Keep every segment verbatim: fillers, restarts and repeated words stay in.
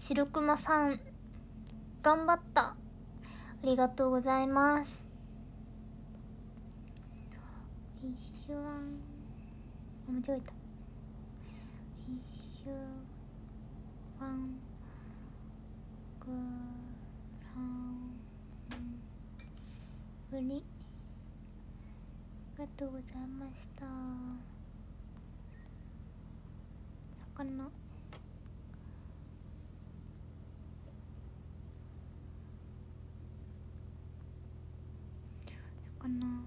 白熊さん頑張った、ありがとうございます。フィッシュワン、間違えた。フィッシュワングランプリありがとうございました。魚魚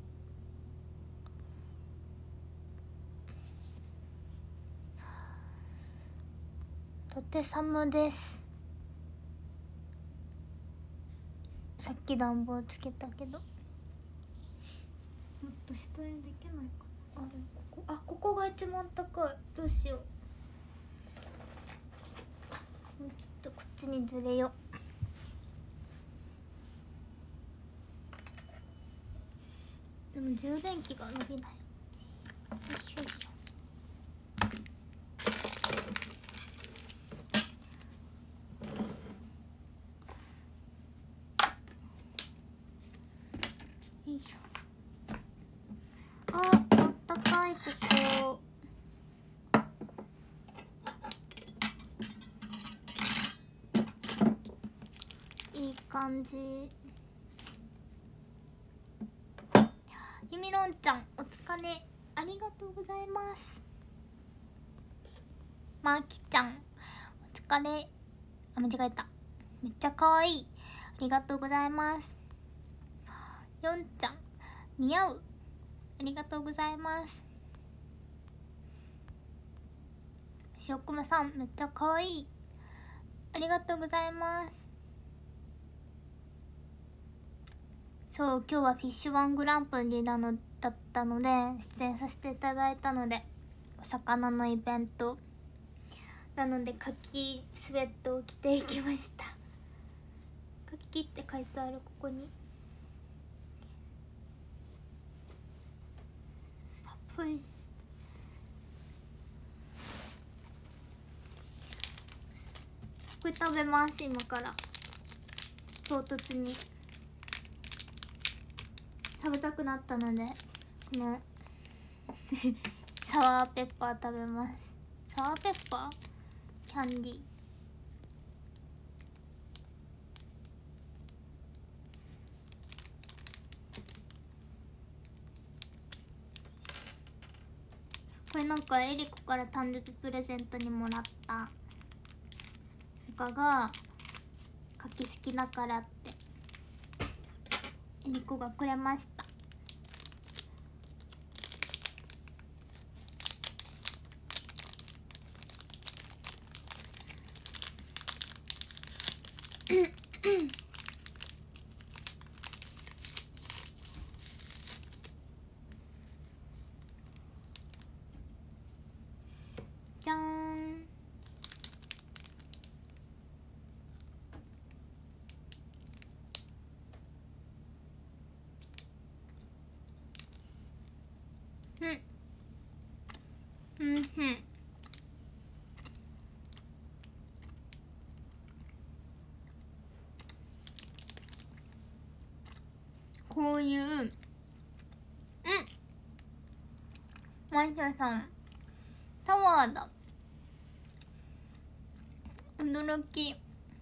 とてさむです。さっき暖房つけたけど、もっと下へできないかな。あれ、ここ、あ、ここが一番高い。どうしよう。もうちょっとこっちにずれよう。でも充電器が伸びない。よいしょよいしょ。よいしょ。あ、あったかい。ここいい感じ。ゆみろんちゃんお疲れ、ありがとうございます。まきちゃんお疲れ、あ、間違えた。めっちゃ可愛い、ありがとうございます。よんちゃん似合う、ありがとうございます。白熊さんめっちゃ可愛い、ありがとうございます。そう、今日はフィッシュワングランプリなのだったので出演させていただいたので、お魚のイベントなのでカキスウェットを着ていきました。カキって書いてある、ここに。寒い。これ食べます、今から唐突に食べたくなったので、このサワーペッパー食べます。サワーペッパーキャンディー。これなんかエリコから誕生日プレゼントにもらった他が柿好きだからってエリコがくれました。じゃーん。うんうんうん。こういう、うん、マイシャさんタワーだ、驚き。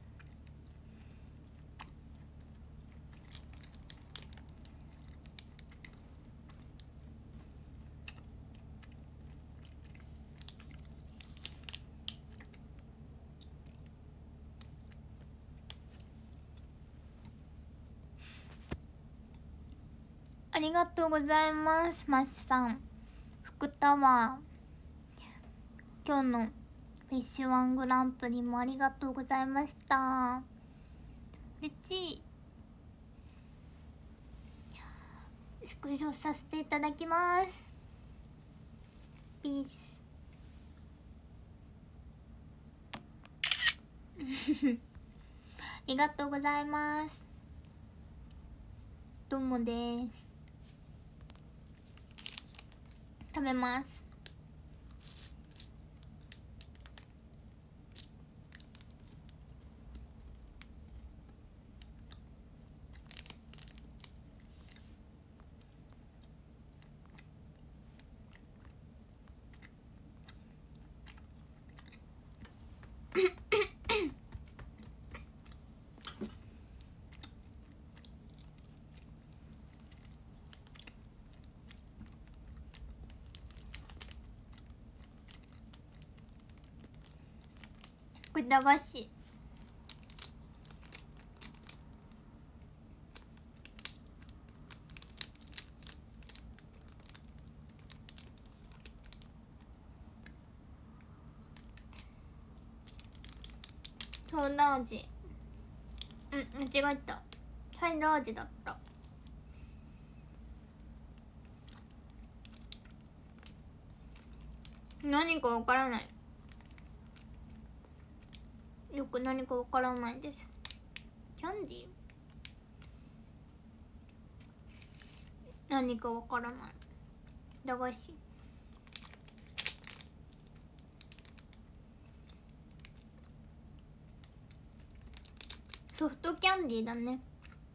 ありがとうございます、マシさん。福タワー、今日のフィッシュワングランプリもありがとうございました。嬉しい。スクショさせていただきます。ピース。ありがとうございます。どうもです。食べます。 駄菓子。ソーダ味。うん、間違えた。サイダー味だった。何かわからない。よく何かわからないです。キャンディー、何かわからない。駄菓子。ソフトキャンディーだね。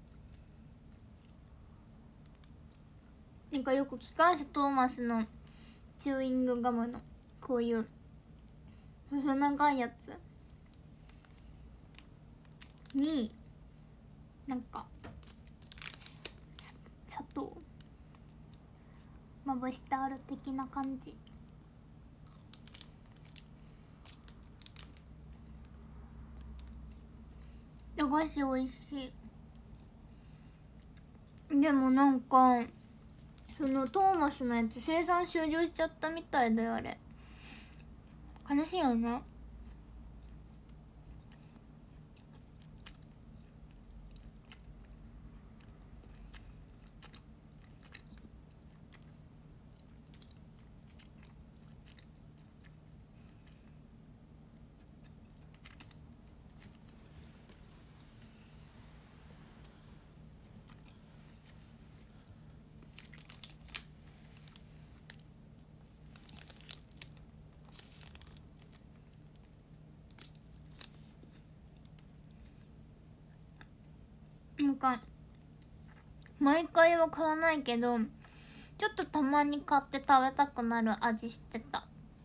なんかよく機関車トーマスのチューイングガムのこういう細長いやつになんか砂糖まぶしてある的な感じ。駄菓子おいしい。でもなんかそのトーマスのやつ生産終了しちゃったみたいだよ。あれ悲しいよね。なんか毎回は買わないけどちょっとたまに買って食べたくなる味してた。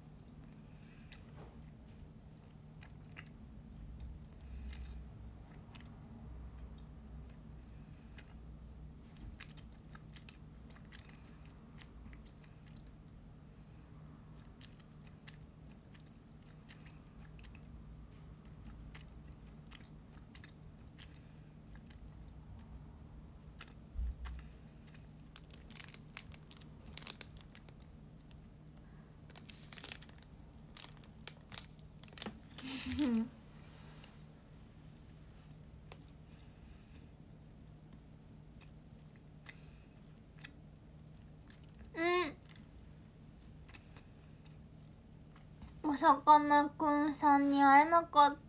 うんおさかなクンさんに会えなかった。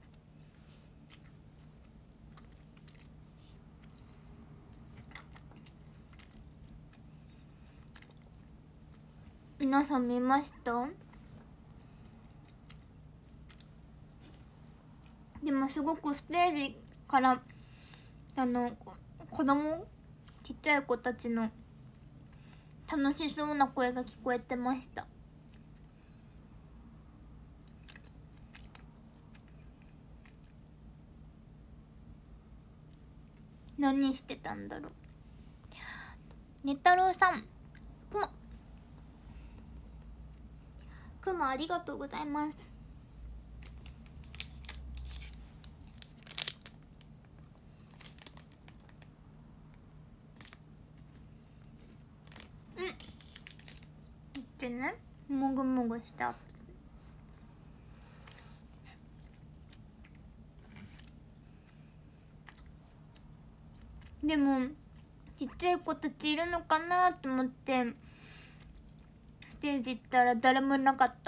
皆さん見ました？でもすごくステージからあの子供ちっちゃい子たちの楽しそうな声が聞こえてました。何してたんだろう。ねたろうさん、くまくまありがとうございます。うんってね、もぐもぐした。でもちっちゃい子たちいるのかなと思ってステージ行ったら誰もいなかった。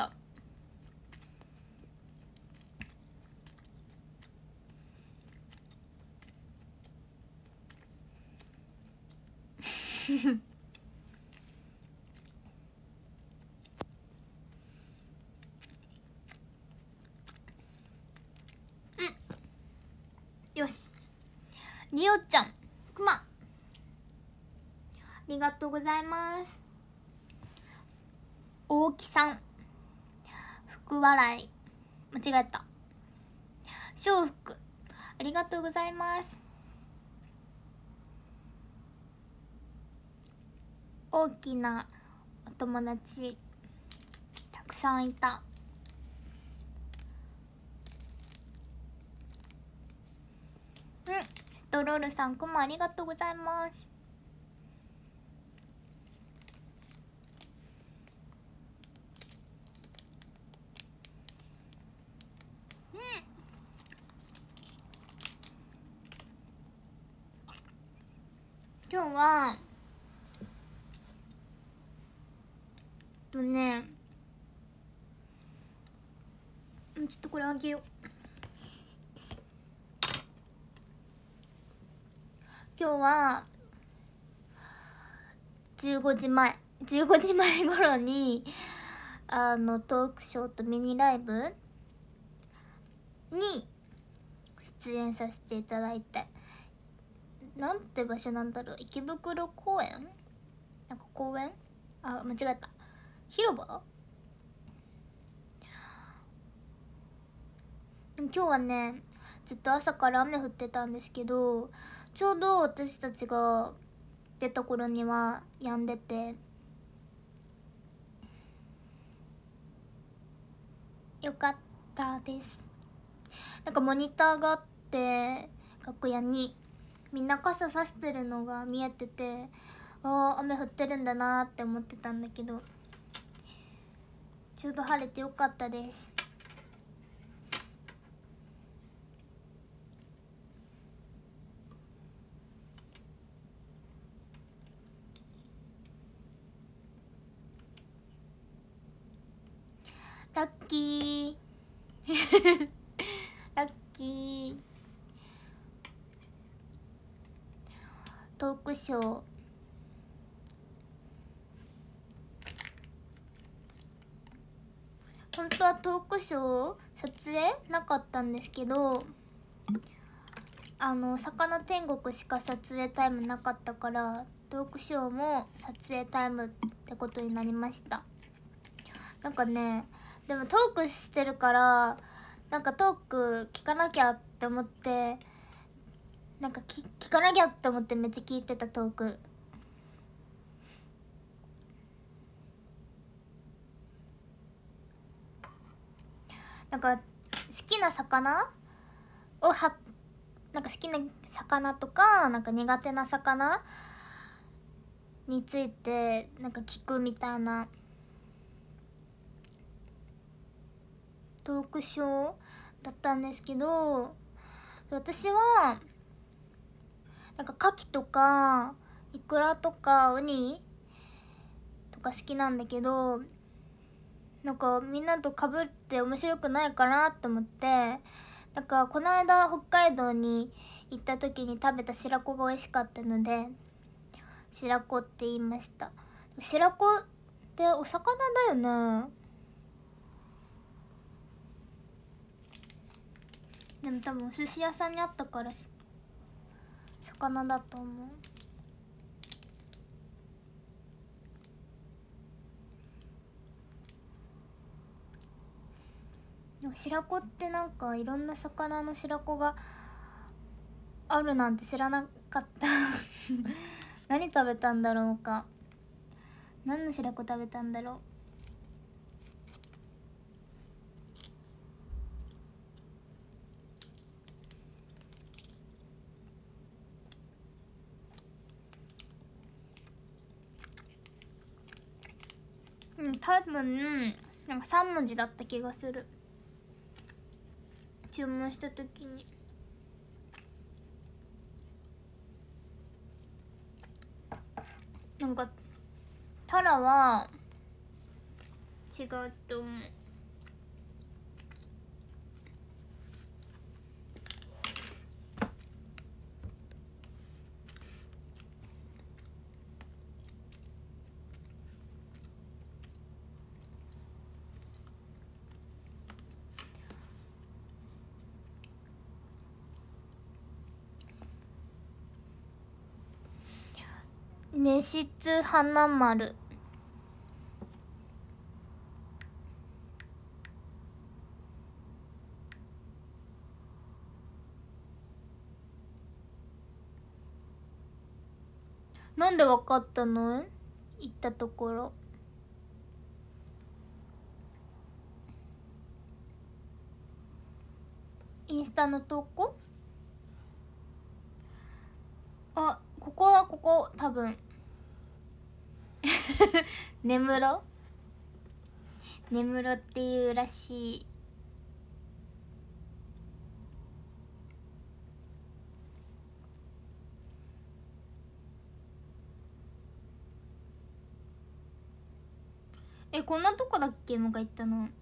うんよし、りおちゃん、くまありがとうございます。大木さん、福笑い間違えた。笑福ありがとうございます。大きなお友達たくさんいた。 トロールさんくもありがとうございます。うん、今日はとね、ちょっとこれあげよう。今日はじゅうごじまえじゅうごじまえ頃にあのトークショーとミニライブに出演させていただいて、なんて場所なんだろう、池袋公園、なんか公園、あ、間違えた、広場。今日はね、ずっと朝から雨降ってたんですけど、ちょうど私たちが出た頃には止んでてよかったです。なんかモニターがあって楽屋にみんな傘さしてるのが見えてて、あー雨降ってるんだなーって思ってたんだけど、ちょうど晴れてよかったです。ラッキーラッキー。トークショー本当はトークショー撮影なかったんですけど、あの魚天国しか撮影タイムなかったからトークショーも撮影タイムってことになりました。なんかね、でもトークしてるからなんかトーク聞かなきゃって思って、なんか聞聞かなきゃって思ってめっちゃ聞いてたトーク。なんか好きな魚をはなんか好きな魚とかなんか苦手な魚についてなんか聞くみたいなトークショーだったんですけど、私はなんか牡蠣とかイクラとかウニとか好きなんだけど、なんかみんなと被って面白くないかなって思って、なんかこの間北海道に行った時に食べた白子が美味しかったので白子って言いました。白子ってお魚だよね。でも多分お寿司屋さんにあったから魚だと思う。でも白子ってなんかいろんな魚の白子があるなんて知らなかった何食べたんだろうか。何の白子食べたんだろう。うん、多分なんかさんもじだった気がする、注文した時に。なんかタラは違うと思う。熱室花丸、なんでわかったの？行ったところ。インスタの投稿？ こ多分根室根室っていうらしい。え、こんなとこだっけ、向か行ったの。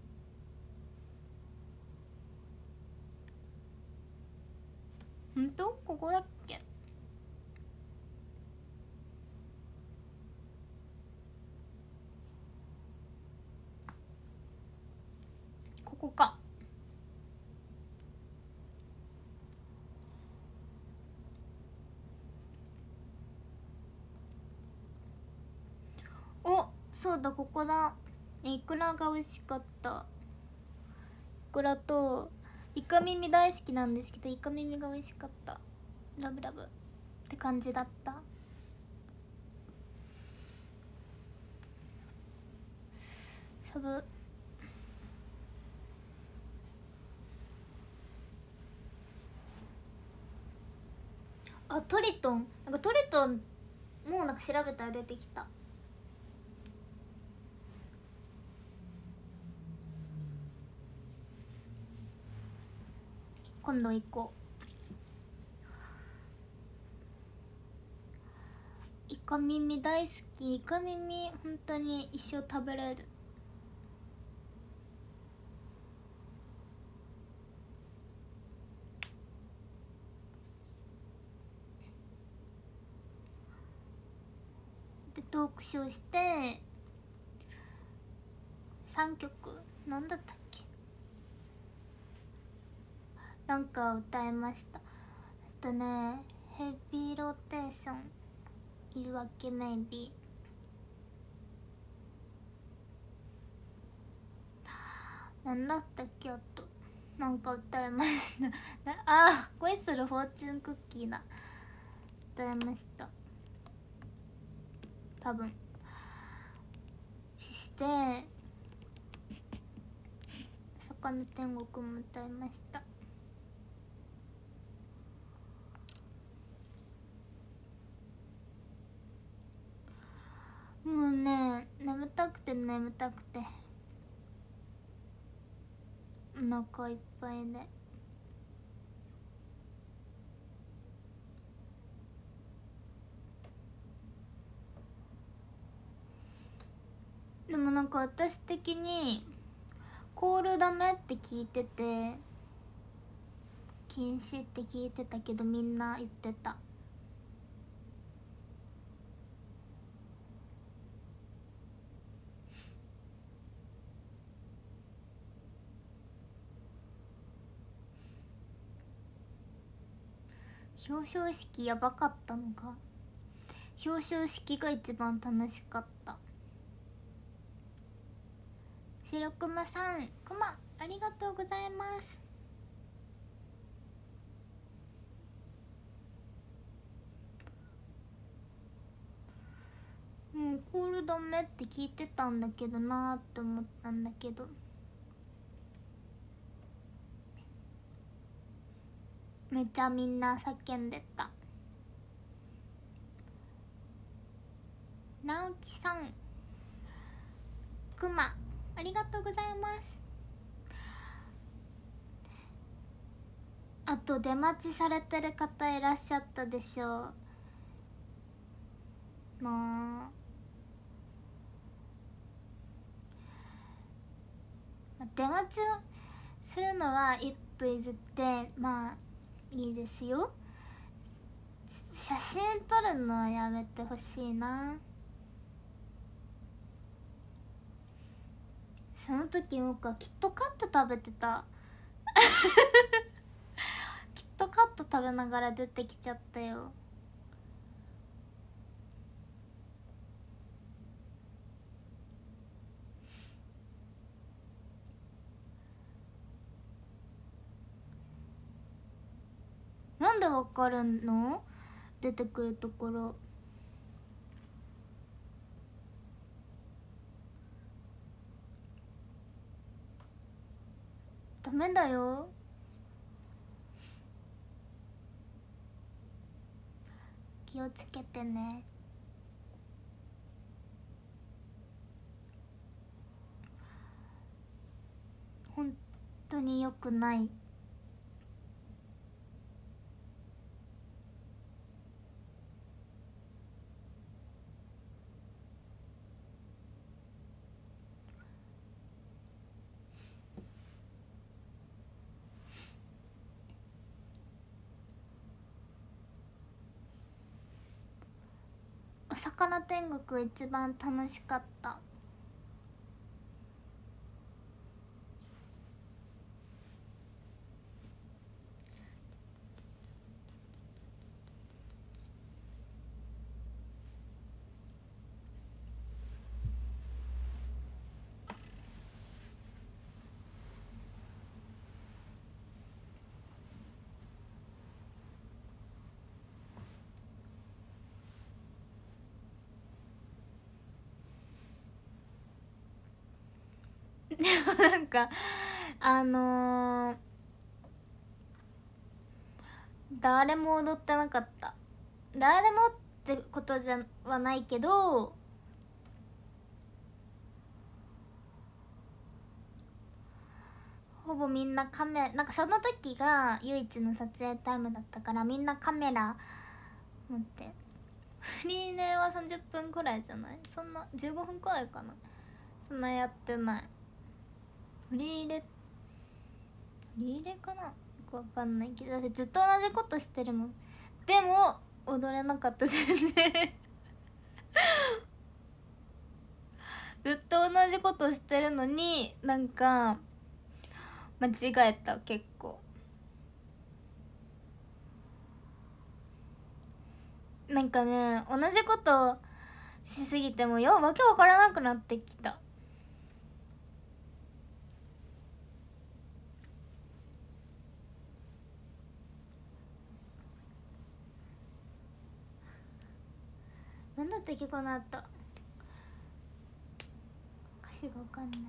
ほんとここだっけ。ここか。お、そうだ、ここだ。いくらが美味しかった。いくらとイカ耳大好きなんですけど、イカ耳が美味しかった。ラブラブって感じだった。サブあ、トリトン、なんかトリトンもうなんか調べたら出てきた。今度行こう。イカ耳大好き。イカ耳本当に一生食べれる。でトークショーしてさんきょくなんだったっけ、なんか歌いました。えっとねヘビーローテーション、言い訳メイビー、なんだったっけ、あとなんか歌いましたあー、恋するフォーチュンクッキーだ、歌いました多分。そして魚天国も歌いました。もうね、眠たくて眠たくてお腹いっぱいで。でもなんか私的にコールダメって聞いてて、禁止って聞いてたけどみんな言ってた。表彰式やばかったのか。表彰式が一番楽しかった。白熊さん、熊ありがとうございます。もうコールダメって聞いてたんだけどなーって思ったんだけど、めっちゃみんな叫んでた。直樹さん、くまありがとうございます。あと出待ちされてる方いらっしゃったでしょう。もう出待ちをするのはいっぷ譲ってまあいいですよ。写真撮るのはやめてほしいな。その時もかキットカット食べてたキットカット食べながら出てきちゃったよ。なんでわかるの、出てくるところ。ダメだよ。 気をつけてね。本当に良くない。お魚天国一番楽しかった。でもなんかあのー、誰も踊ってなかった。誰もってことじゃはないけど、ほぼみんなカメラ、なんかその時が唯一の撮影タイムだったから、みんなカメラ持って。フリーネはさんじゅっぷんくらいじゃない？そんなじゅうごふんくらいかな。そんなやってない。フリー入れフリー入れかな、よくわかんないけど、だってずっと同じことしてるもん。でも踊れなかった全然ずっと同じことしてるのになんか間違えた。結構なんかね、同じことしすぎてもよわけわからなくなってきた。なんだって結構なった。歌詞がわかんない。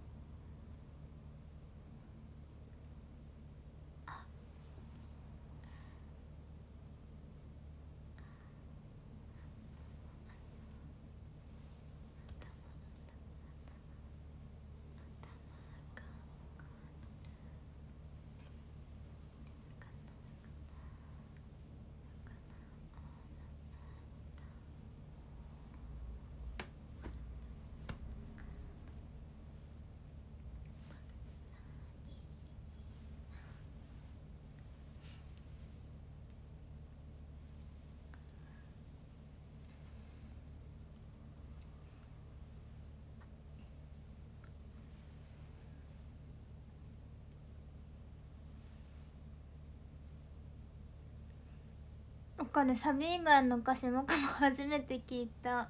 わかる。サビ以外の歌詞もかも初めて聞いた。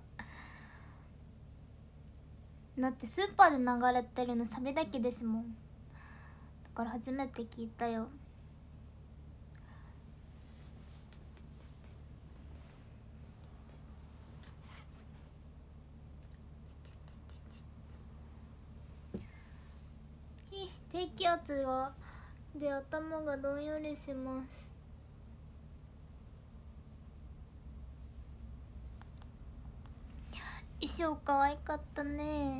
だってスーパーで流れてるのサビだけですもん。だから初めて聞いたよ。低気圧がで頭がどんよりします。衣装可愛かったね。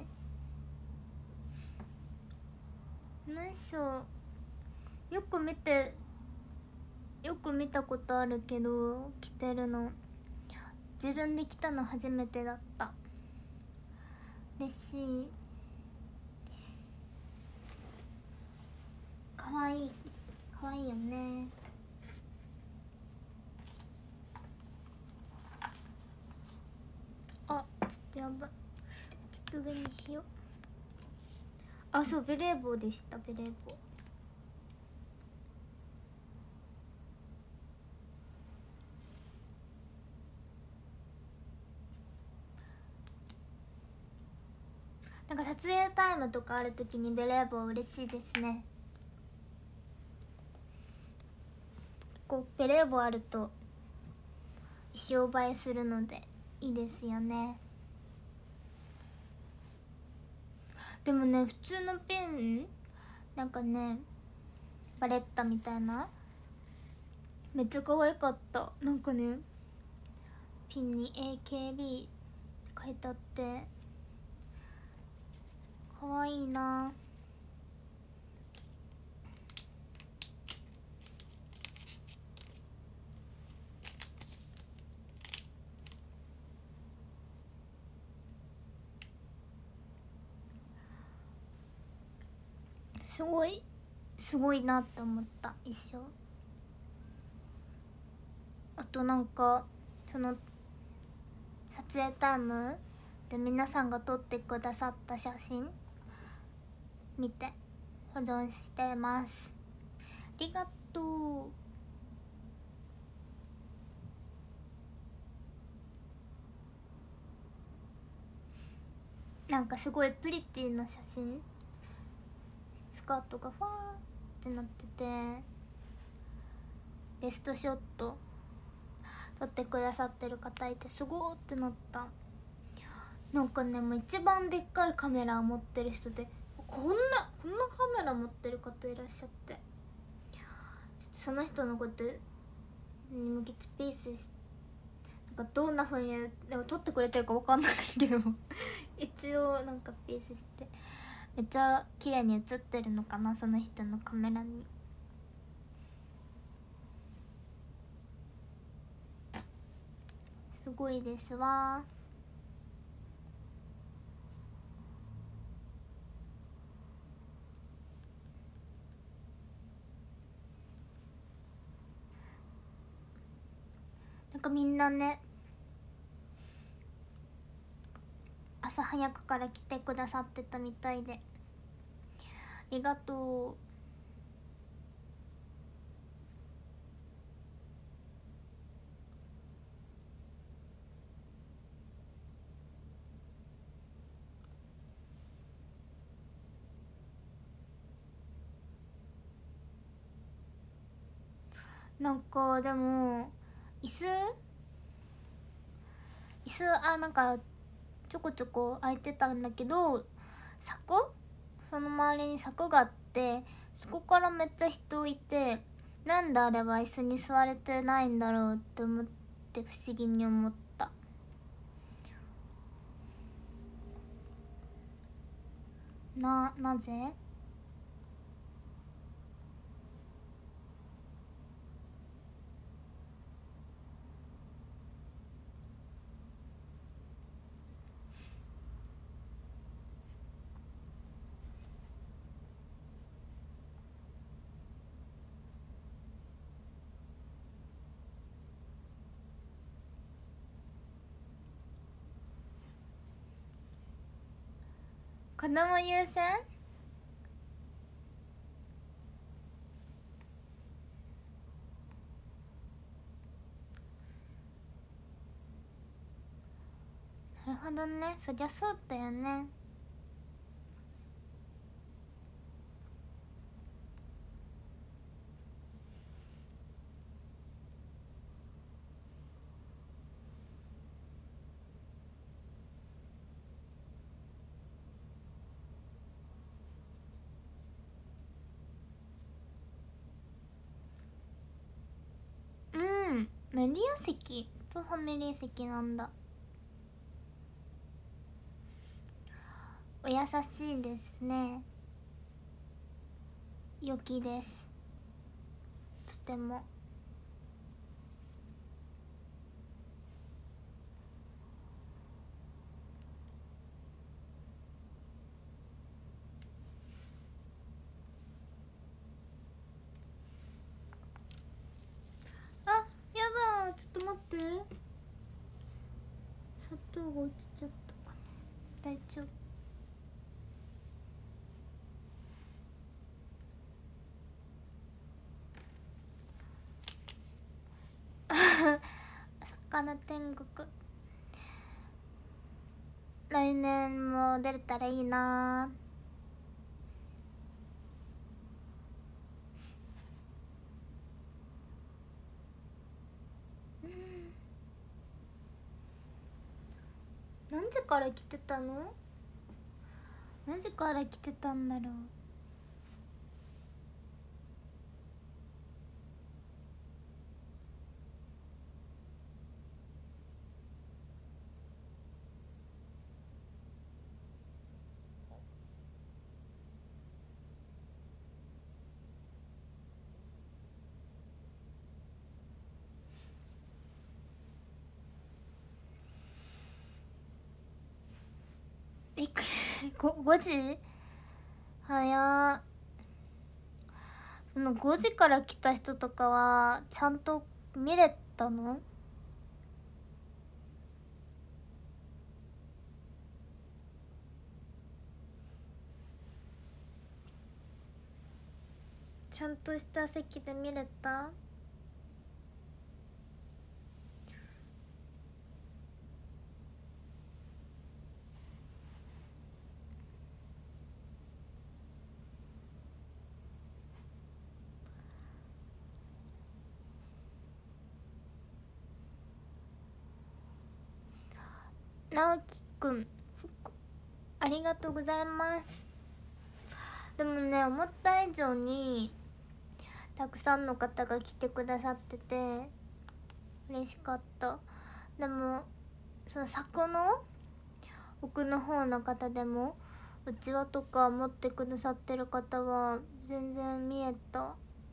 何しょよく見てよく見たことあるけど着てるの自分で着たの初めてだった。嬉しい。可愛い可愛いよね。あ、ちょっとやばい。ちょっと上にしよう。あ、そう、ベレー帽でした。ベレー帽。なんか撮影タイムとかあるときにベレー帽嬉しいですね。こうベレー帽あると衣装映えするのでいいですよね。でもね、普通のペンなんかね、バレッタみたいなめっちゃ可愛かった。なんかね、 ピンに エーケービー って書いてあってかわいいな。すごいすごいなって思った一生。あとなんかその撮影タイムで皆さんが撮ってくださった写真見て保存してます。ありがとう。なんかすごいプリティな写真、スカートがファーってなっててベストショット撮ってくださってる方いてすごーってなった。なんかねもう一番でっかいカメラを持ってる人でこんなこんなカメラ持ってる方いらっしゃって、その人のことに向けてピースしなんかどんな風にでも撮ってくれてるかわかんないけど一応なんかピースしてめっちゃ綺麗に写ってるのかな、その人のカメラに。すごいですわ。なんかみんなね朝早くから来てくださってたみたいでありがとう。なんかでも椅子椅子あなんかちょこちょこ空いてたんだけど柵その周りに柵があってそこからめっちゃ人いて、なんであれは椅子に座れてないんだろうって思って不思議に思った。ななぜ子供優先？なるほどね、そりゃそうだよね。うん、メディア席とファミリー席なんだ。お優しいですね。良きです、とても。あ、やだ、ちょっと待って、砂糖が落ちちゃったかな。大丈夫。魚天国来年も出れたらいいな。何時から来てたの？何時から来てたんだろう。 えごごじ早っ。そのごじから来た人とかはちゃんと見れたの？ちゃんとした席で見れた？直樹くんありがとうございます。でもね、思った以上にたくさんの方が来てくださってて嬉しかった。でもその柵の奥の方の方でもうちわとか持ってくださってる方は全然見えた。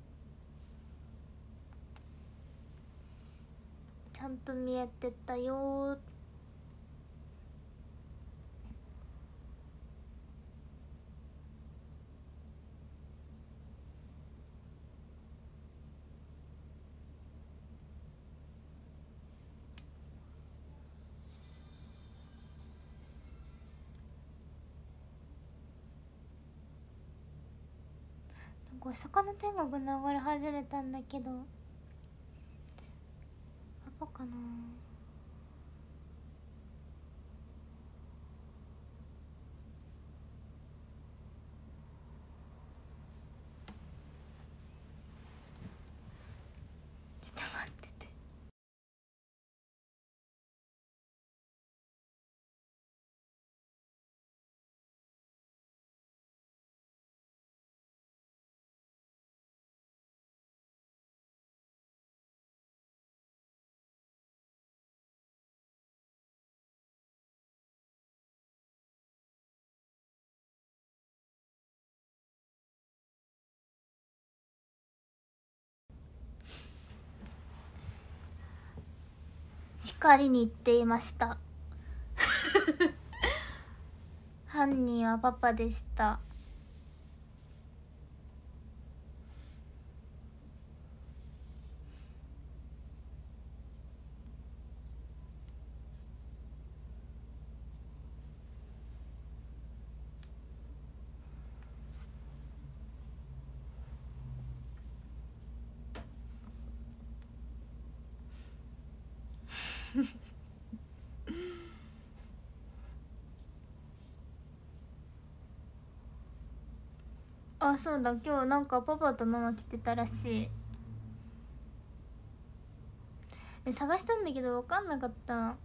ちゃんと見えてたよ。お魚天国流れ始めたんだけどパパかな。ちょっと待ってて。叱りに行っていました犯人はパパでした。あ、そうだ、今日なんかパパとママ来てたらしい。探したんだけど分かんなかった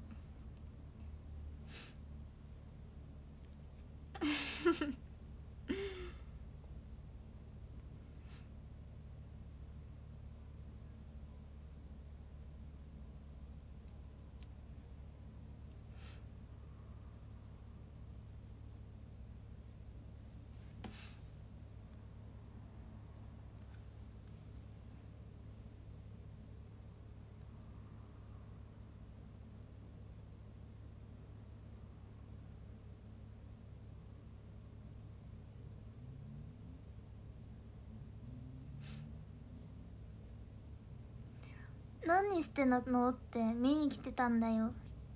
何してんのって見に来てたんだよ、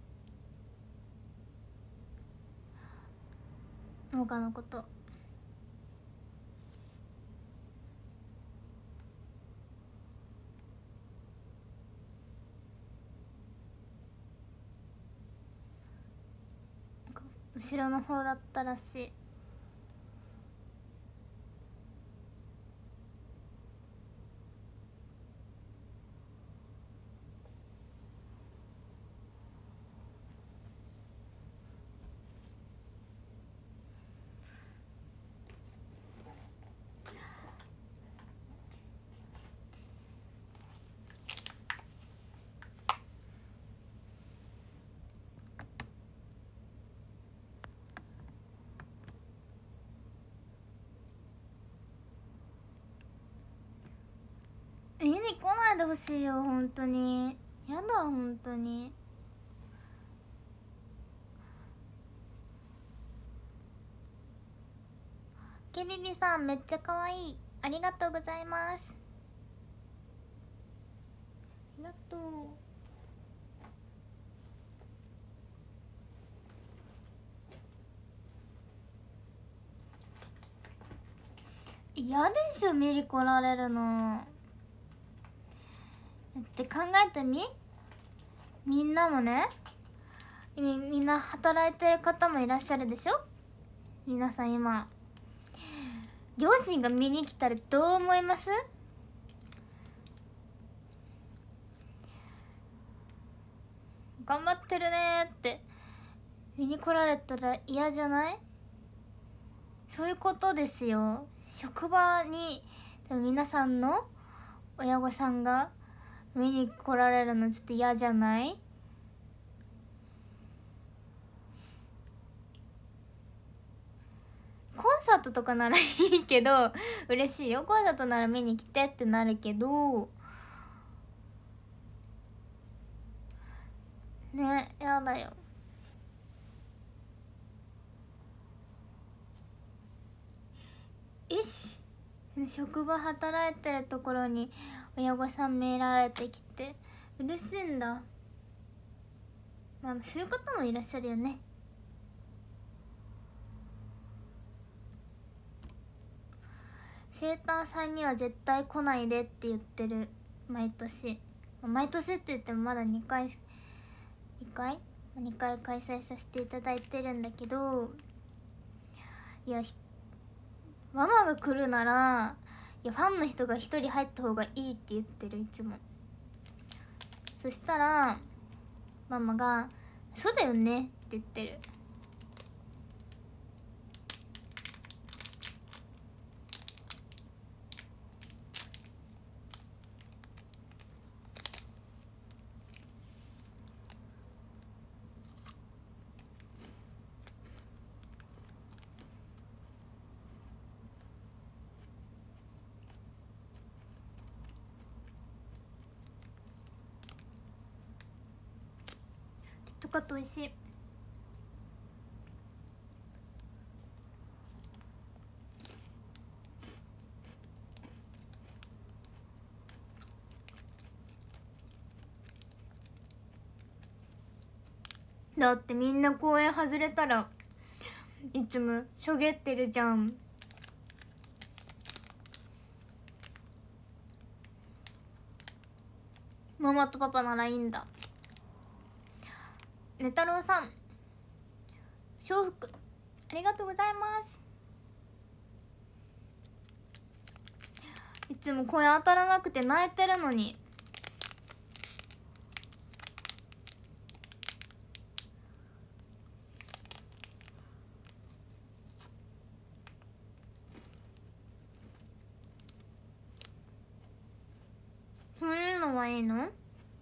他のこと。後ろの方だったらしい。家に来ないでほしいよ本当に。やだ本当に。 ケビビさんめっちゃ可愛い、ありがとうございます。ありがとう。嫌でしょ見に来られるの。だって考えてみ、みんなもね、み, みんな働いてる方もいらっしゃるでしょ。皆さん今両親が見に来たらどう思います？頑張ってるねって見に来られたら嫌じゃない？そういうことですよ。職場にでも皆さんの親御さんが見に来られるのちょっと嫌じゃない？コンサートとかならいいけど嬉しいよ。コンサートなら見に来てってなるけどね、やだよ。よし、職場働いてるところに親御さん見られてきて嬉しいんだ。まあそういう方もいらっしゃるよね。生誕祭には絶対来ないでって言ってる。毎年毎年って言ってもまだにかいにかいにかい開催させていただいてるんだけど、いやママが来るならいやファンの人がひとり入った方がいいって言ってる、いつも。そしたらママが「そうだよね」って言ってる。とかと美味しい。だってみんな公園外れたらいつもしょげってるじゃん。ママとパパならいいんだ。ねたろうさん、笑福ありがとうございます。いつも声当たらなくて泣いてるのに。そういうのはいいの？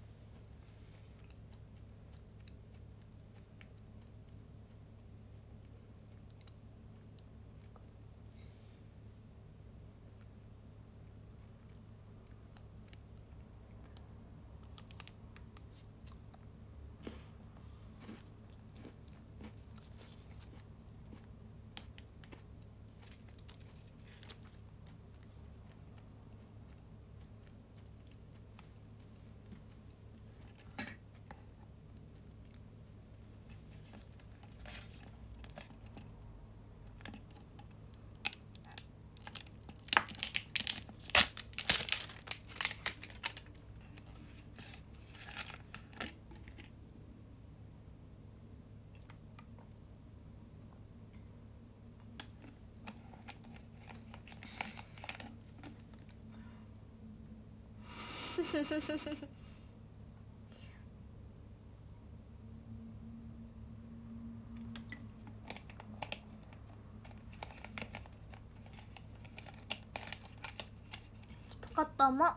一方も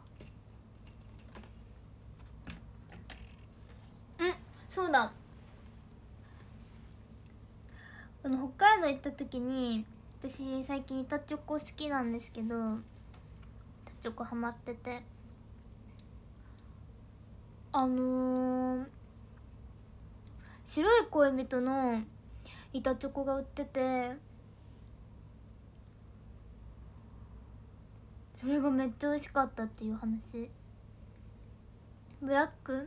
うんそうだ、あの北海道行った時に私最近板チョコ好きなんですけど、板チョコハマってて、あのー、白い恋人の板チョコが売ってて、 それがめっちゃ美味しかったっていう話。ブラック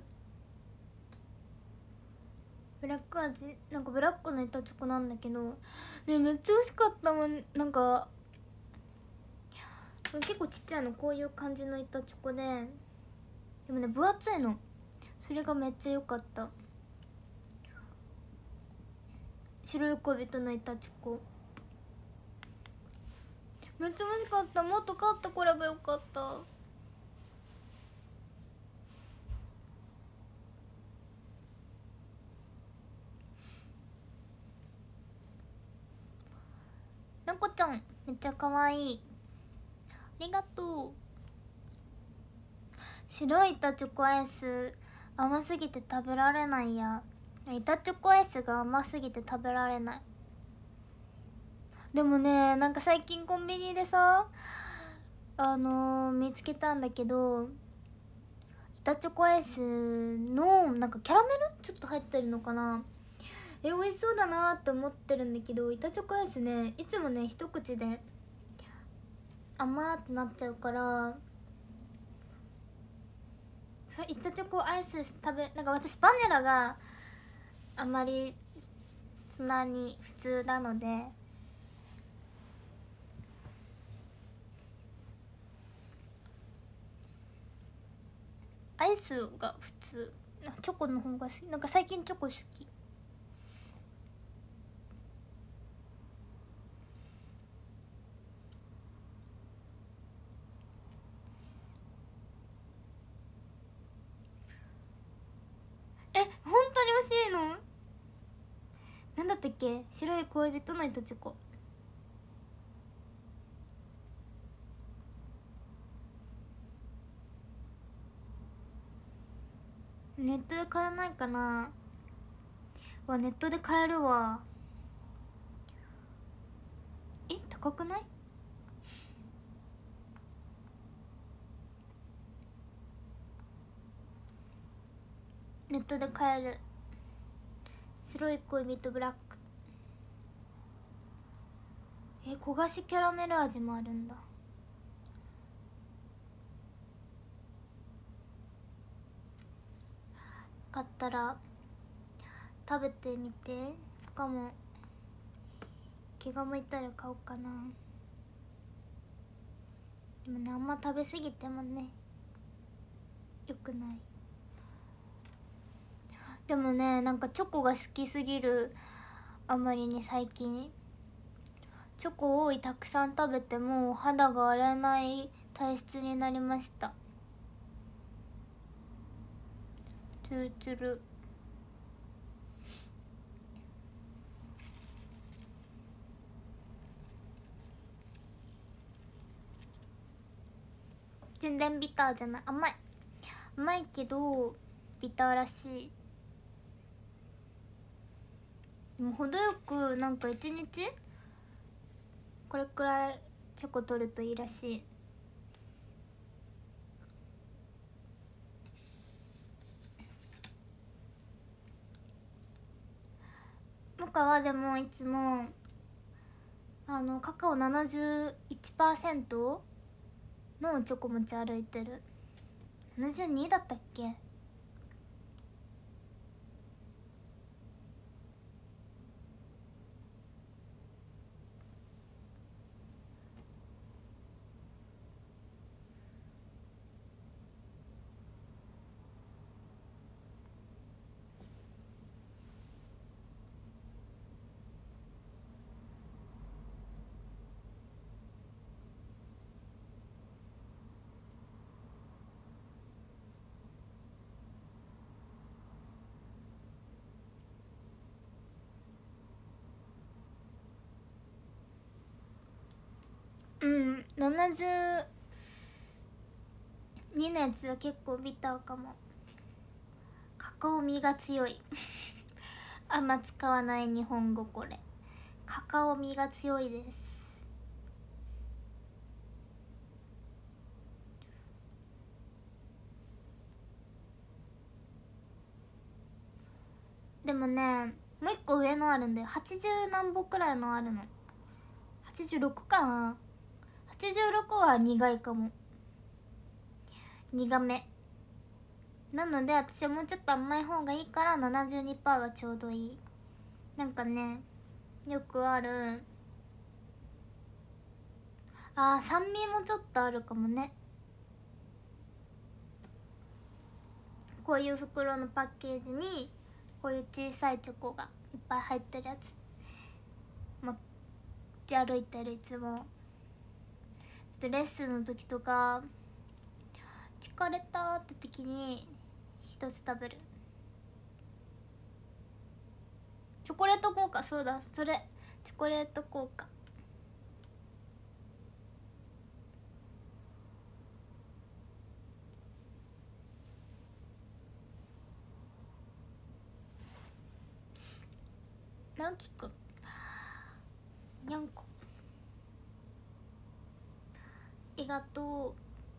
ブラック味、なんかブラックの板チョコなんだけどね、めっちゃ美味しかったもん。なんか結構ちっちゃいの、こういう感じの板チョコで、でもね分厚いの、それがめっちゃ良かった。白い恋人の板チョコめっちゃ美味しかった。もっと買ってこればよかった。なこちゃんめっちゃ可愛い、ありがとう。白い板チョコアイス甘すぎて食べられないや。板チョコアイスが甘すぎて食べられない。でもね、なんか最近コンビニでさあのー、見つけたんだけど、板チョコアイスのなんかキャラメルちょっと入ってるのかな、え美味しそうだなって思ってるんだけど、板チョコアイスねいつもね一口で甘ってなっちゃうから、それ板チョコアイス食べ、なんか私バニラがあまりそんなに普通なので、アイスが普通、チョコの方が好き。なんか最近チョコ好き。え、本当に美味しいの？なんだったっけ、白い恋人の板チョコ。ネットで買えないかな。わ、ネットで買えるわ。え、高くない？ネットで買える。白い恋人ブラック。え、焦がしキャラメル味もあるんだ。買ったら食べてみて。しかも気が向いたら買おうかな。でもね、あんま食べ過ぎてもねよくない。でもね、なんかチョコが好きすぎるあまりに最近チョコをたくさん食べても肌が荒れない体質になりました。ツルツル。全然ビターじゃない。甘い甘いけどビターらしい。でも程よくなんか一日これくらいチョコ取るといいらしい。モカはでもいつもあのカカオ ななじゅういちパーセント のチョコ持ち歩いてる。ななじゅうにだったっけ。うん、ななじゅうにのやつは結構ビターかも。カカオ味が強いあんま使わない日本語。これカカオ味が強いです。でもね、もう一個上のあるんだよ。はちじゅう何歩くらいのあるの。はちじゅうろくかな。 ちじゅうろくは苦いかも。苦めなので、私はもうちょっと甘い方がいいから ななじゅうにパーセント がちょうどいい。なんかね、よくある、あー酸味もちょっとあるかもね。こういう袋のパッケージにこういう小さいチョコがいっぱい入ってるやつ持ち歩いてる。いつもちょっとレッスンの時とか疲れたって時に一つ食べる。チョコレート効果、そうだそれ、チョコレート効果。直樹くんにゃんこありがと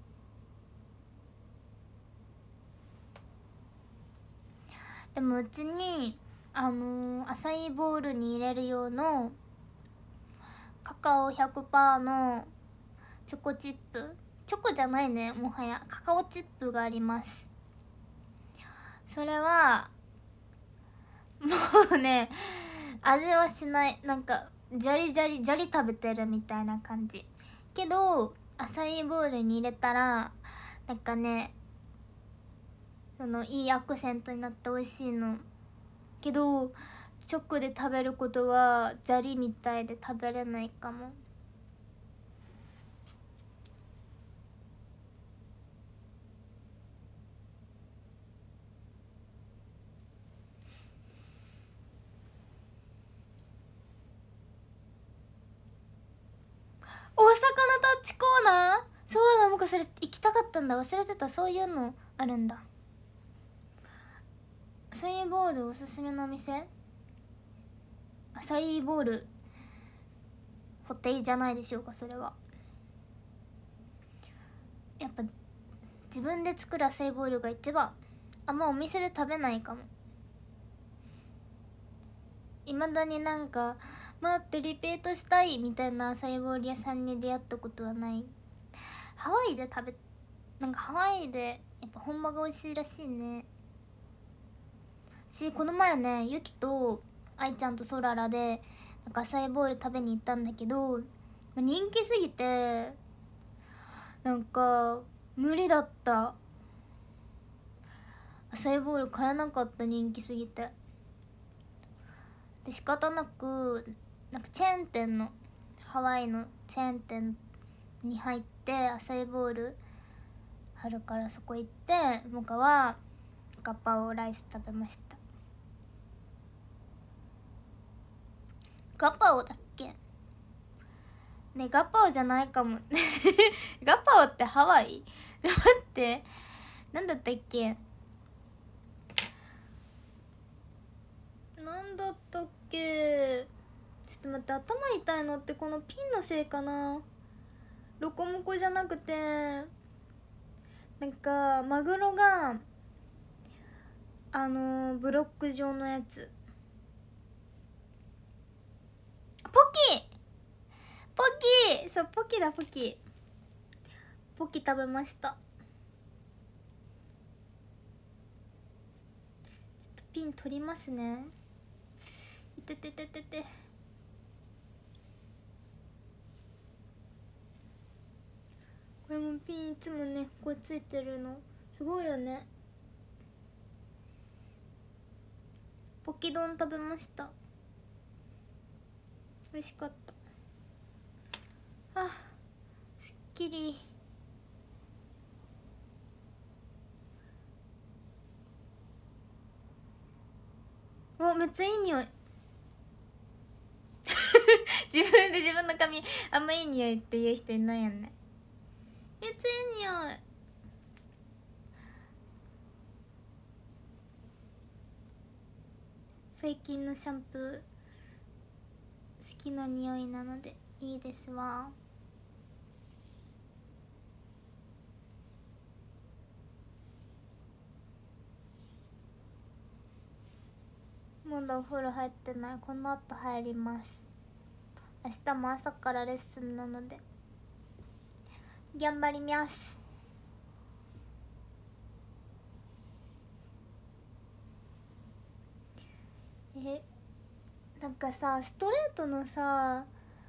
う。でもうちにあのー、アサイーボウルに入れる用のカカオ ひゃくパーセント のチョコチップ、チョコじゃないね、もはやカカオチップがあります。それはもうね、味はしない。なんかジャリジャリジャリ食べてるみたいな感じけど、アサイーボウルに入れたらなんかね、そのいいアクセントになって美味しいの。けど直で食べることは砂利みたいで食べれないかも。大阪のタッチコーナー、そうだ、僕それ行きたかったんだ、忘れてた。そういうのあるんだ。アサイーボウルおすすめのお店、アサイーボウルホテイじゃないでしょうか。それはやっぱ自分で作るアサイーボウルが一番。あんまお店で食べないかも。いまだになんか待ってリピートしたいみたいなアサイーボウル屋さんに出会ったことはない。ハワイで食べ、なんかハワイでやっぱ本場が美味しいらしいね。し、この前ね、ゆきと愛ちゃんとソララでなんかアサイーボウル食べに行ったんだけど、人気すぎてなんか無理だった。アサイーボウル買えなかった、人気すぎて。で仕方なくなんかチェーン店の、ハワイのチェーン店に入ってアサイーボウルあるからそこ行って、モカはガパオライス食べました。ガパオだっけね、ガパオじゃないかもガパオってハワイ待って、なんだったっけ、なんだったっけ、ちょっと待って、頭痛いのってこのピンのせいかな。ロコモコじゃなくて、なんかマグロがあのー、ブロック状のやつ、ポキポキ、そうポキだ、ポキポキ食べました。ちょっとピン取りますね。いててててて、これもピンいつもねこうついてるのすごいよね。ポキ丼食べました。美味しかった。あ、すっきり。お、めっちゃいい匂い自分で自分の髪あんまいい匂いって言う人いないよね。めっちゃいい匂い。最近のシャンプー好きな匂いなのでいいですわ。まだお風呂入ってない。この後入ります。明日も朝からレッスンなので頑張ります。えなんかさ、ストレートのさ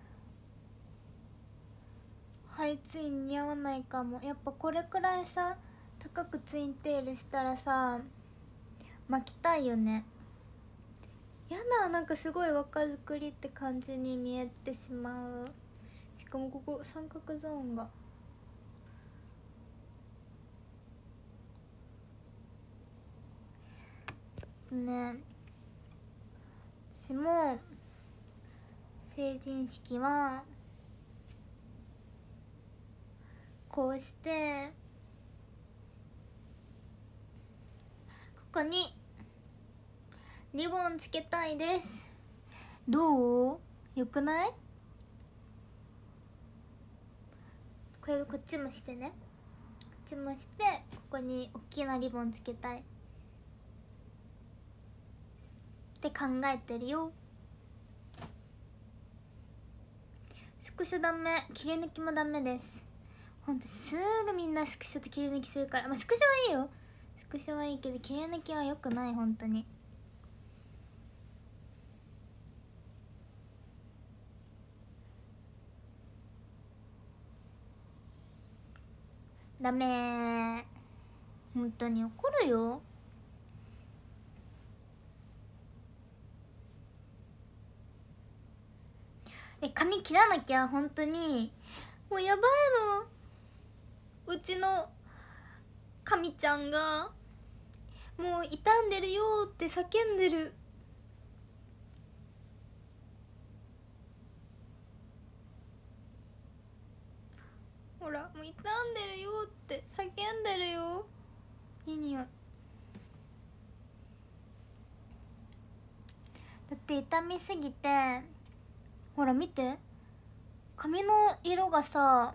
ハイツイン似合わないかも。やっぱこれくらいさ高くツインテールしたらさ巻きたいよね。やだ、なんかすごい若作りって感じに見えてしまう。しかもここ三角ゾーンがね。私も成人式はこうしてここにリボンつけたいです。どう？よくない？これこっちもしてね。こっちもしてここに大きなリボンつけたいって考えてるよ。スクショダメ、切り抜きもダメです。ほんとすぐみんなスクショと切り抜きするから、まあ、スクショはいいよ。スクショはいいけど切り抜きはよくない。ほんとにダメー。ほんとに怒るよ。え、髪切らなきゃ。ほんとにもうやばいの。うちの髪ちゃんがもう傷んでるよって叫んでる。ほらもう傷んでるよって叫んでるよ。いい匂い。だって傷みすぎて、ほら見て、髪の色がさ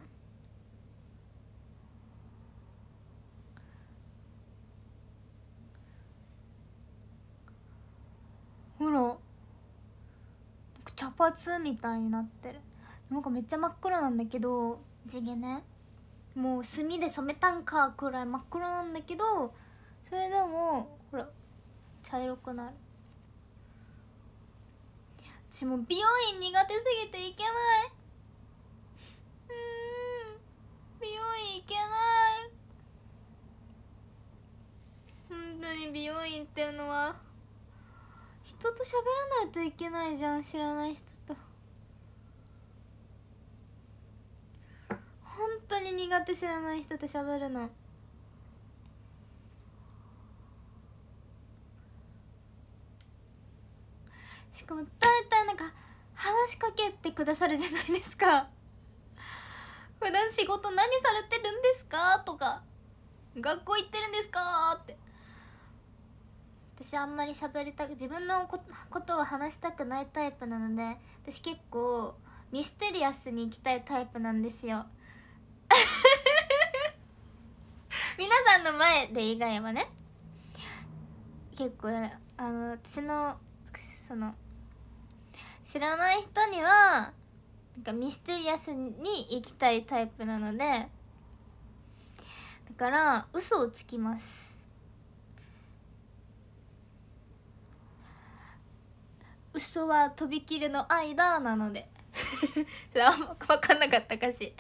ほら茶髪みたいになってる。なんかめっちゃ真っ黒なんだけど、地毛ね、もう墨で染めたんかくらい真っ黒なんだけど、それでもほら茶色くなる。私も美容院苦手すぎていけない。うーん美容院行けない。本当に美容院っていうのは人と喋らないといけないじゃん。知らない人と本当に苦手。知らない人と喋るの。しかも大体なんか話しかけてくださるじゃないですか。普段仕事何されてるんですかとか、学校行ってるんですかって。私あんまり喋りたく、自分のことを話したくないタイプなので、私結構ミステリアスに行きたいタイプなんですよ皆さんの前で以外はね。結構あの私のその知らない人にはなんかミステリアスに行きたいタイプなので、だから嘘をつきます。嘘はとびきりの愛だなのであんま分かんなかった歌詞。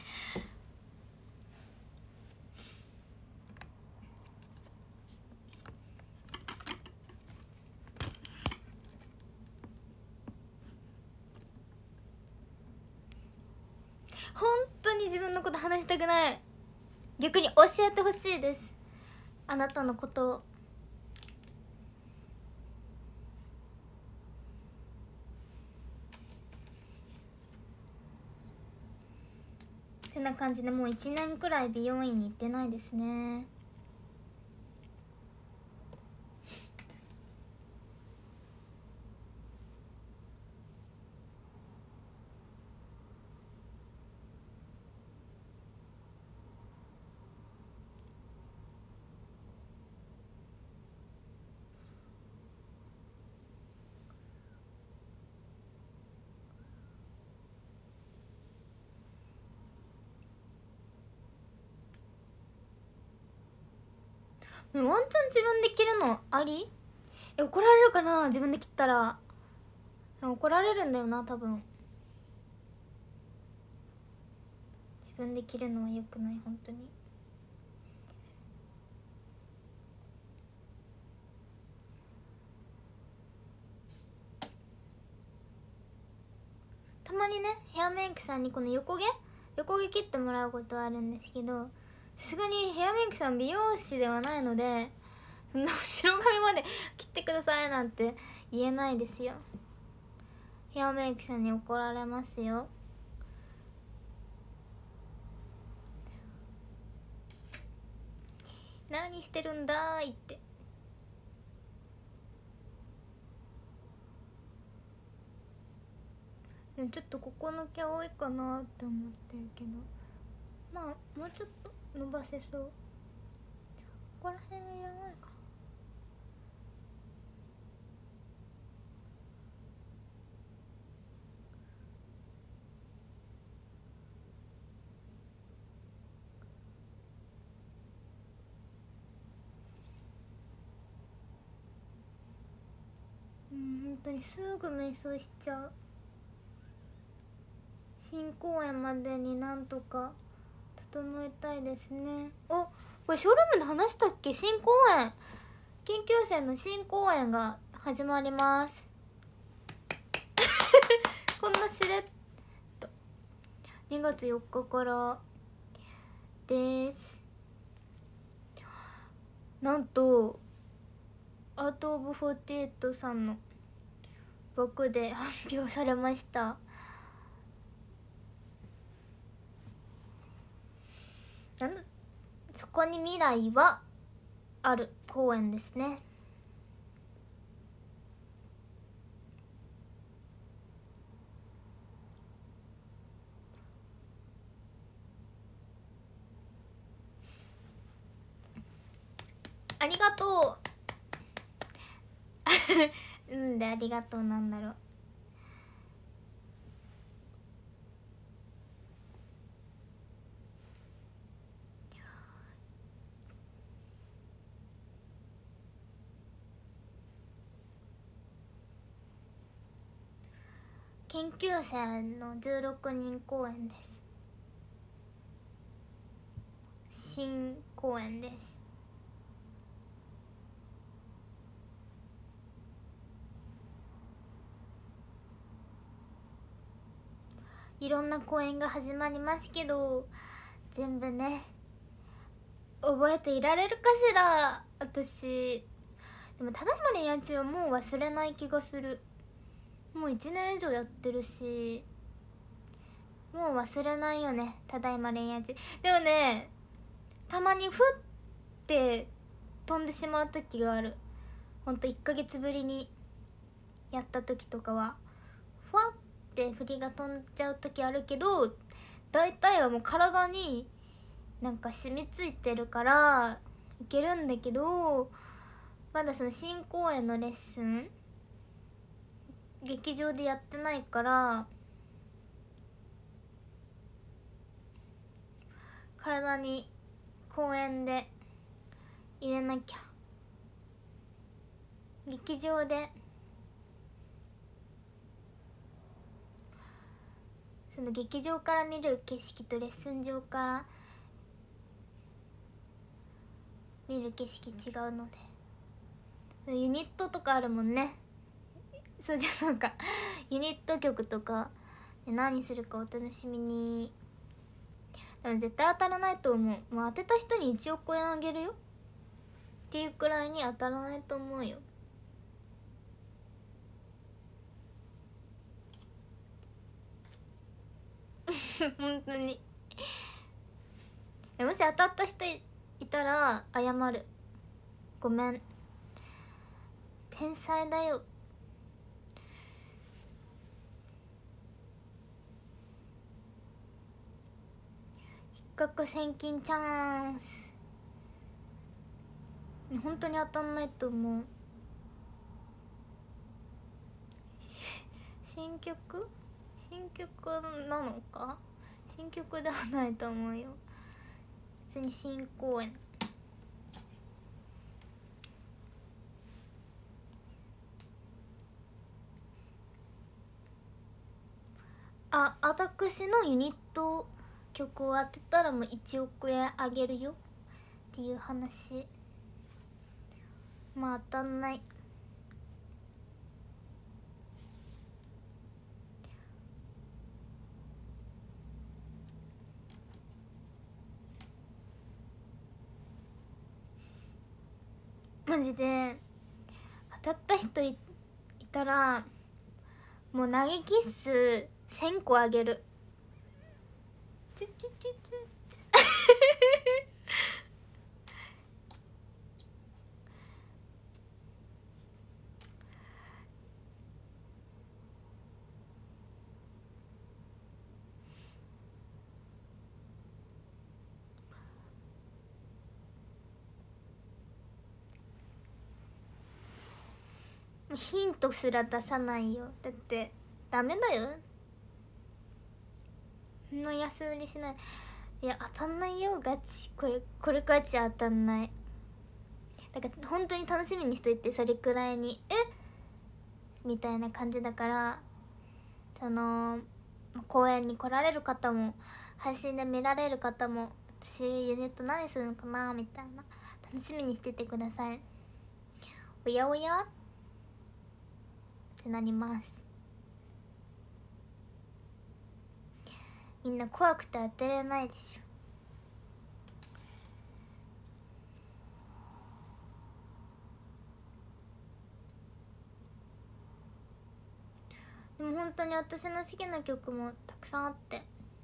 本当に自分のこと話したくない。逆に教えてほしいです、あなたのことを。てな感じでもういちねんくらい美容院に行ってないですね。 ワンチャン自分で切るのあり？え、怒られるかな自分で切ったら。怒られるんだよな多分。自分で切るのは良くない本当に。たまにねヘアメイクさんにこの横毛横毛切ってもらうことはあるんですけど、さすがにヘアメイクさん美容師ではないので、そんな後ろ髪まで切ってくださいなんて言えないですよ。ヘアメイクさんに怒られますよ。何してるんだーいって。でもちょっとここの毛多いかなって思ってるけど、まあもうちょっと伸ばせそう。ここら辺はいらないか。うん、本当にすぐ瞑想しちゃう。新公演までになんとか整えたいですね。お、これショールームで話したっけ？新公演、研究生の新公演が始まります。こんなしれっとにがつよっかからです。なんとアート・オブ・フォーティエイトさんの枠で発表されました。なんだ、そこに未来はある公演ですね。ありがとううんでありがとうなんだろう。研究生のじゅうろくにん公演です。新公演です。いろんな公演が始まりますけど、全部ね覚えていられるかしら私。でもただいま恋愛中はもう忘れない気がする。もういちねん以上やってるし、もう忘れないよね、ただいま恋愛中。でもね、たまにふって飛んでしまう時がある。ほんといっかげつぶりにやった時とかはふわって振りが飛んじゃう時あるけど、大体はもう体になんか染みついてるからいけるんだけど、まだその新公演のレッスン劇場でやってないから、体に公演で入れなきゃ。劇場でその劇場から見る景色とレッスン場から見る景色違うので、ユニットとかあるもんね。そうじゃそうかユニット曲とかで何するかお楽しみに。でも絶対当たらないと思う。もう当てた人にいちおくえんあげるよっていうくらいに当たらないと思うよ本当に。もし当たった人いたら謝る。ごめん、天才だよ。一攫千金チャンス。本当に当たんないと思う。新曲新曲なのか。新曲ではないと思うよ。普通に新公演。 あ私のユニット曲を当てたらもういちおくえんあげるよっていう話。まあ当たんない。マジで当たった人 い, いたらもう投げキッスせんこあげる。チュチュチュチュヒントすら出さないよ。だってダメだよ。そんな安売りしない。いや当たんないよガチ。これこれガチ当たんない。だから本当に楽しみにしといて。それくらいにえみたいな感じだから、その公園に来られる方も配信で見られる方も、私ユニット何するのかなみたいな楽しみにしててください。おやおやってなります。みんな怖くて当てれないでしょ。でも本当に私の好きな曲もたくさんあって、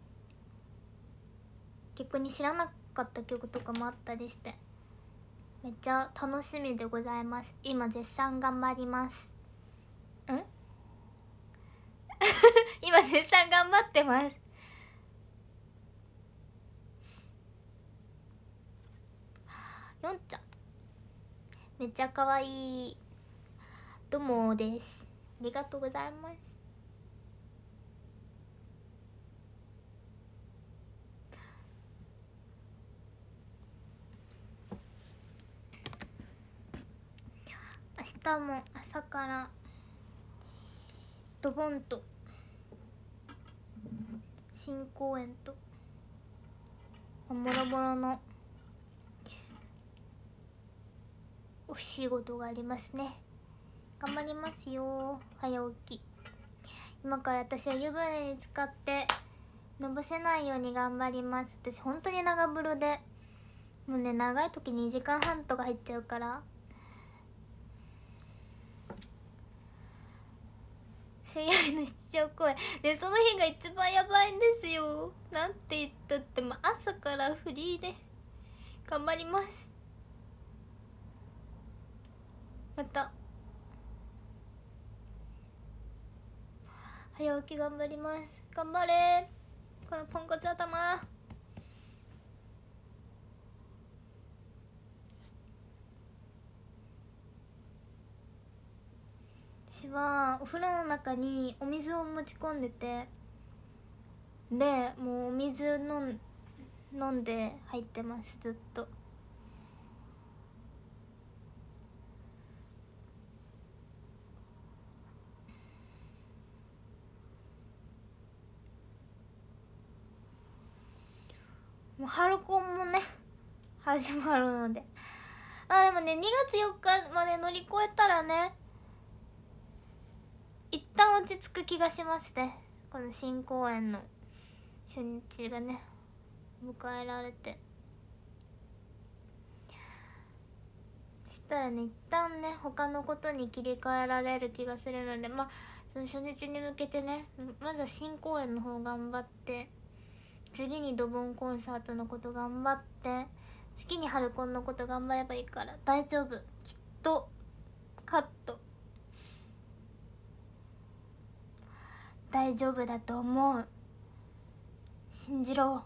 逆に知らなかった曲とかもあったりして、めっちゃ楽しみでございます。今絶賛頑張ります。ん今絶賛頑張ってます。よんちゃんめっちゃ可愛い。どうもです。ありがとうございます。明日も朝からドボンと新公演ともろもろのお仕事がありますね。頑張りますよ。早起き。今から私は湯船に浸かってのぼせないように頑張ります。私本当に長風呂でもうね、長い時ににじかんはんとか入っちゃうから。水曜日の出張公演で、その日が一番やばいんですよ。なんて言ったっても朝からフリーで頑張ります。また早起き頑張ります。頑張れこのポンコツ頭。私はお風呂の中にお水を持ち込んでて、でもうお水飲ん飲んで入ってます。ずっと。もう春コンもね始まるので、あでもねにがつよっかまで乗り越えたらね、一旦落ち着く気がしますね。この新公演の初日がね迎えられて、そしたらね一旦ね他のことに切り替えられる気がするので、まあその初日に向けてね、まずは新公演の方頑張って、次にドボンコンサートのこと頑張って、次に春コンのこと頑張ればいいから大丈夫。きっとカット大丈夫だと思う。信じろ。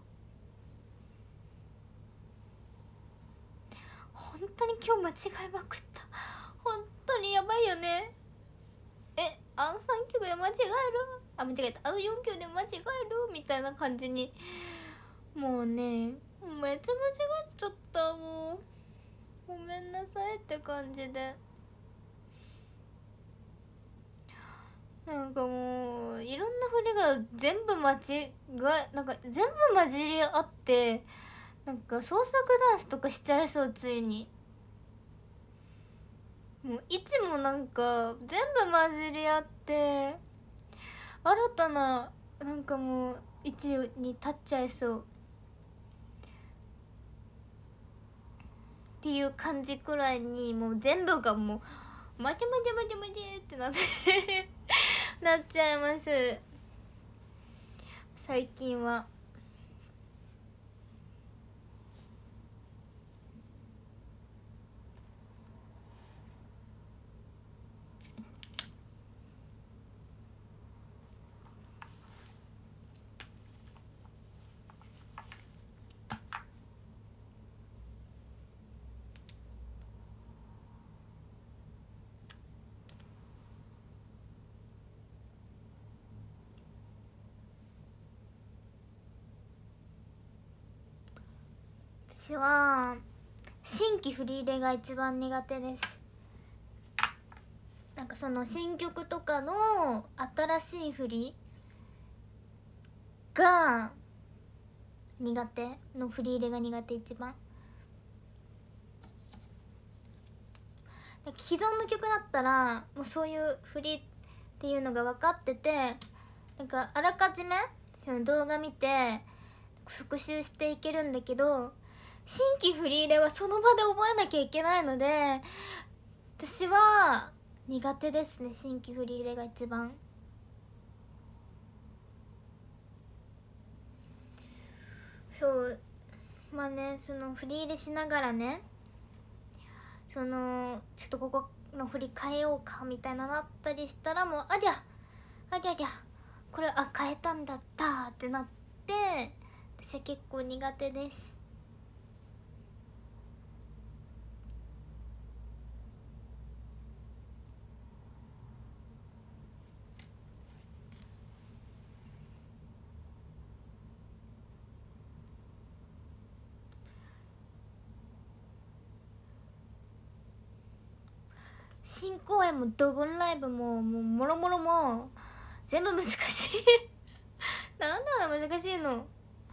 本当に今日間違えまくった。本当にやばいよね。えあのさんきょくで間違える、あ間違えた、あのよんきょくで間違えるみたいな感じに、もうねめっちゃ間違っちゃった。もうごめんなさいって感じで。 なんかもういろんな振りが全部間違がなんか全部混じり合って、なんか創作ダンスとかしちゃいそう。ついにもう位置もなんか全部混じり合って新たななんかもう位置に立っちゃいそうっていう感じくらいに、もう全部がもうまちまちまちまちってなってなっちゃいます最近は。私は新規振り入れが一番苦手です。なんかその新曲とかの新しい振りが苦手の振り入れが苦手一番。既存の曲だったらもうそういう振りっていうのが分かってて、なんかあらかじめその動画見て復習していけるんだけど、新規振り入れはその場で覚えなきゃいけないので、私は苦手ですね。新規振り入れが一番。そうまあね、その振り入れしながらね、そのちょっとここの振り変えようかみたいななったりしたら、もうありゃありゃりゃこれあ変えたんだったってなって、私は結構苦手です。新公演もドボンライブももうもろもろも全部難しいなんであんな難しいの。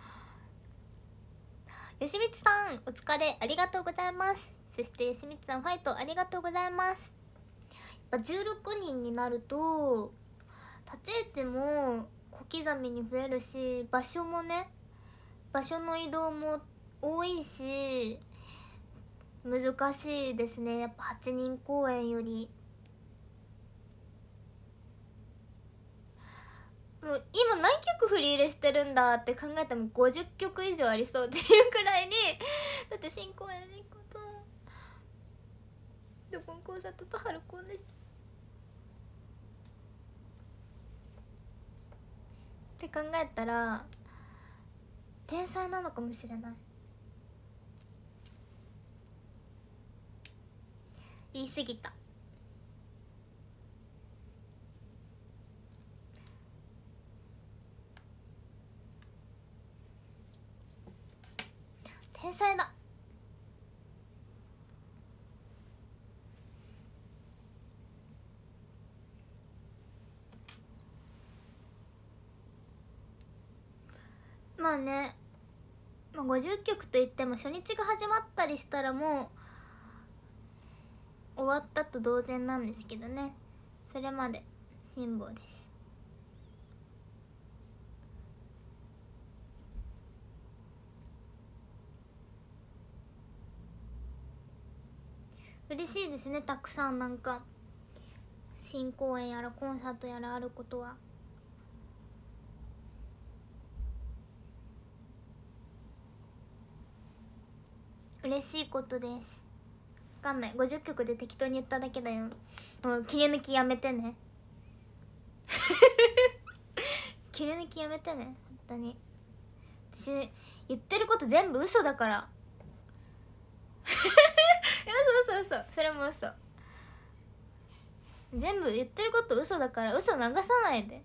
よしみつさんお疲れありがとうございます。そしてよしみつさんファイトありがとうございます。やっぱじゅうろくにんになると立ち位置も小刻みに増えるし、場所もね場所の移動も多いし難しいですね。やっぱはちにん公演より。もう今何曲振り入れしてるんだって考えてもごじゅっきょく以上ありそうっていうくらいにだって新公演にことドボンコンサートと春コンでしって考えたら天才なのかもしれない。言い過ぎた。天才だ。まあね、まあ、ごじゅっきょくといっても初日が始まったりしたらもう終わったと同然なんですけどね。それまで辛抱です。嬉しいですね、たくさんなんか新公演やらコンサートやらあることは。嬉しいことです。分かんない、ごじゅっきょくで適当に言っただけだよ。もう切り抜きやめてね切り抜きやめてね本当に。私言ってること全部嘘だから嘘嘘嘘、それも嘘。全部言ってること嘘だから嘘流さないで。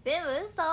全部嘘。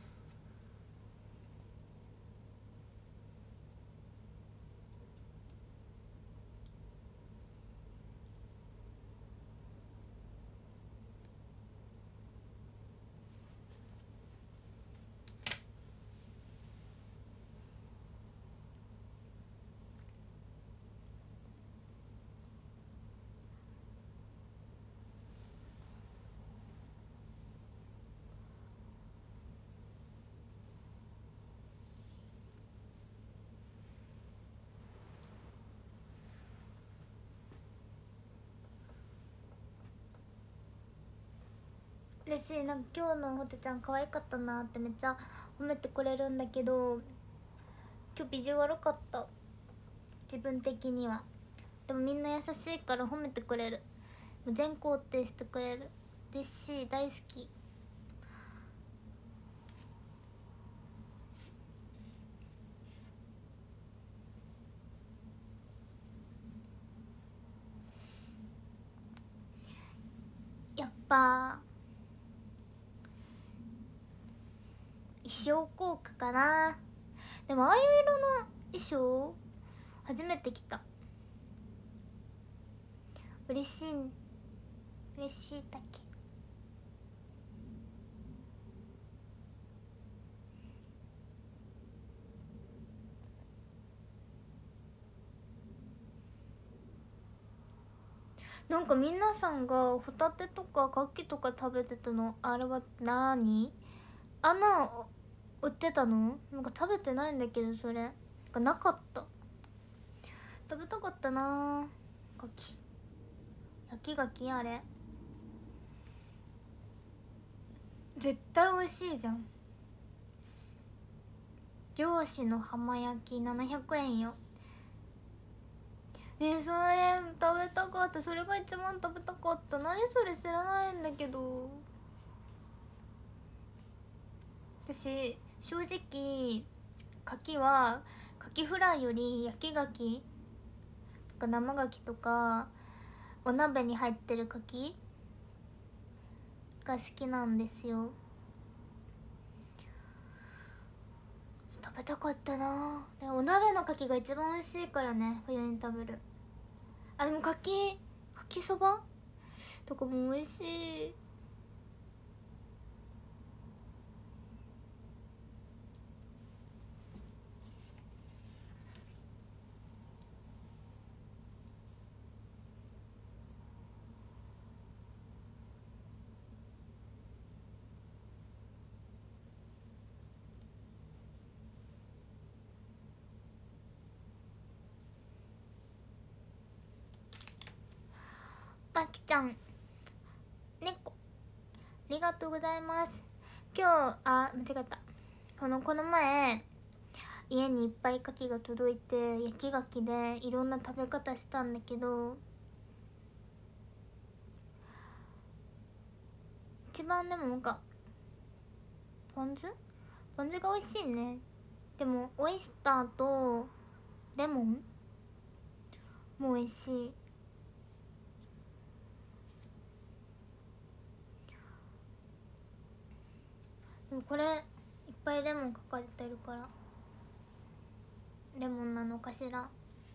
嬉しい。なんか今日のほてちゃん可愛かったなってめっちゃ褒めてくれるんだけど、今日ビジュ悪かった、自分的には。でもみんな優しいから褒めてくれる、全肯定してくれる。嬉しい、大好き。やっぱ衣装効果かな。でもああいう色の衣装初めて着た。嬉しい嬉しいだけ。なんか皆さんがホタテとかカキとか食べてたの、あれは何？あんな売ってたの？なんか食べてないんだけど、それなんかなかった。食べたかったなぁ、カキ。焼きガキあれ絶対美味しいじゃん。漁師の浜焼きななひゃくえんよ。ねえ、それ食べたかった。それが一番食べたかった。何それ知らないんだけど。私正直カキはカキフライより焼きガキとか生ガキとかお鍋に入ってるカキが好きなんですよ。食べたかったな。でお鍋のカキが一番美味しいからね、冬に食べる。あ、でもカキカキそばとかも美味しい。まきちゃん猫ありがとうございます。今日あ間違った。このこの前家にいっぱい牡蠣が届いて、焼き牡蠣でいろんな食べ方したんだけど、一番でもなんかポン酢ポン酢が美味しいね。でもオイスターとレモンも美味しい。でもこれいっぱいレモンかかってるからレモンなのかしら。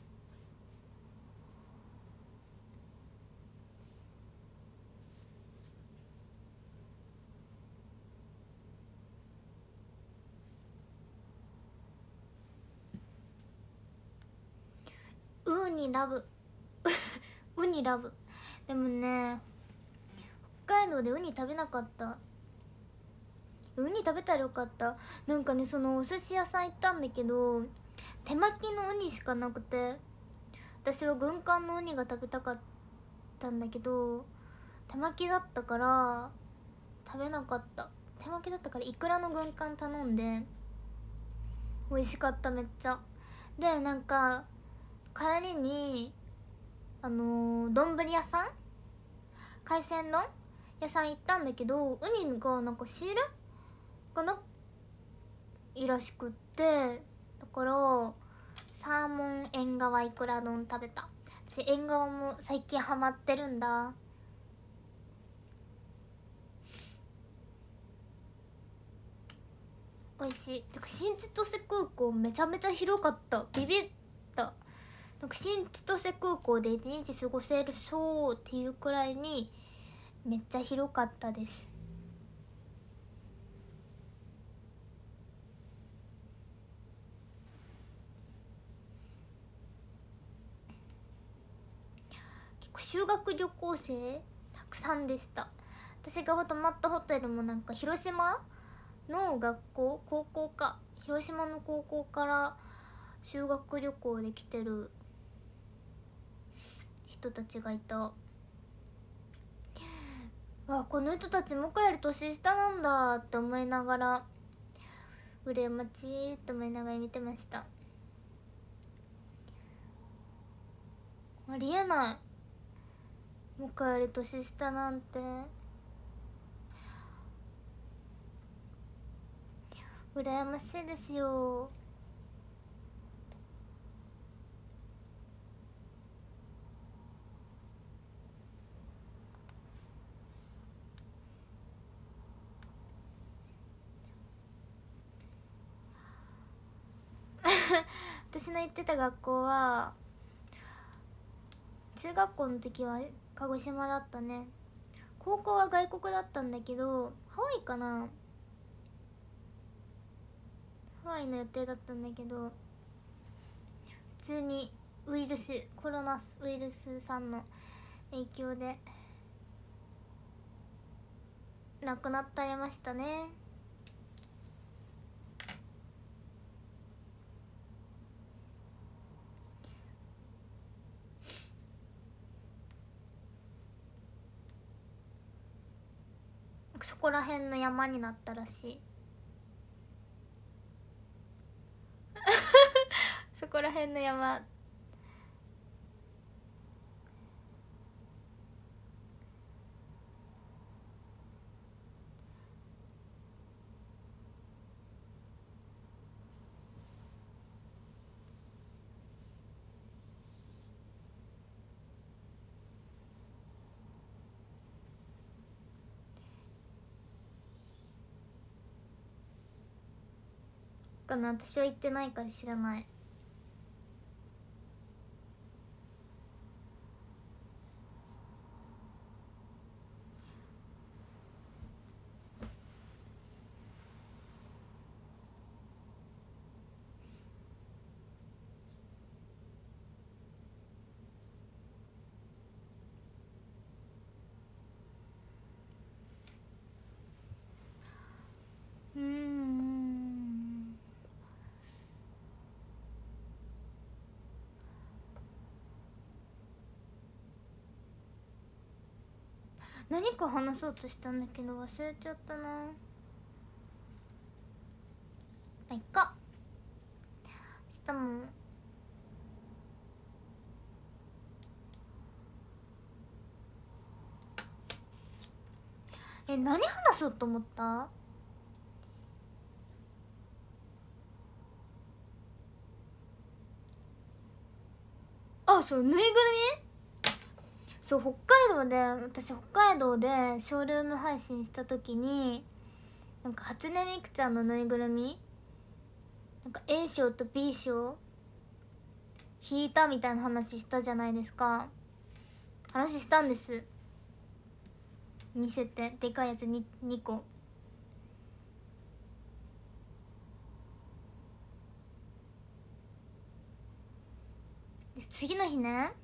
ウニラブウニラブ。でもね、北海道でウニ食べなかった。ウニ食べたらよかった。なんかね、そのお寿司屋さん行ったんだけど手巻きのウニしかなくて、私は軍艦のウニが食べたかったんだけど手巻きだったから食べなかった。手巻きだったからイクラの軍艦頼んで美味しかった、めっちゃ。でなんか帰りにあのー丼屋さん、海鮮丼屋さん行ったんだけど、ウニがなんか仕入れがないらしくって、だからサーモン縁側いくら丼食べた。私縁側も最近ハマってるんだ。 美味しい。てか新千歳空港めちゃめちゃ広かった。ビビった。なんか新千歳空港で一日過ごせるそうっていうくらいにめっちゃ広かったです。結構修学旅行生たくさんでした。私が泊まったホテルもなんか広島の学校、高校か、広島の高校から修学旅行で来てる人たちがいた。わ、この人たち向こうより年下なんだって思いながら、羨ましいと思いながら見てました。ありえない、向こうより年下なんて。羨ましいですよ。私の行ってた学校は中学校の時は鹿児島だったね。高校は外国だったんだけど、ハワイかな、ハワイの予定だったんだけど、普通にウイルスコロナウイルスさんの影響で亡くなったりましたね。そこら辺の山になったらしい。そこら辺の山かな。私は行ってないから知らない。うーん、何か話そうとしたんだけど忘れちゃったな。あ、いっか。明日もえ、何話そうと思った？あ、そう、ぬいぐるみ。そう、北海道で、私北海道でショールーム配信した時に、なんか初音ミクちゃんのぬいぐるみ、なんか A 賞と B 賞引いたみたいな話したじゃないですか。話したんです。見せて、でかいやつ に, にこ。で次の日ね、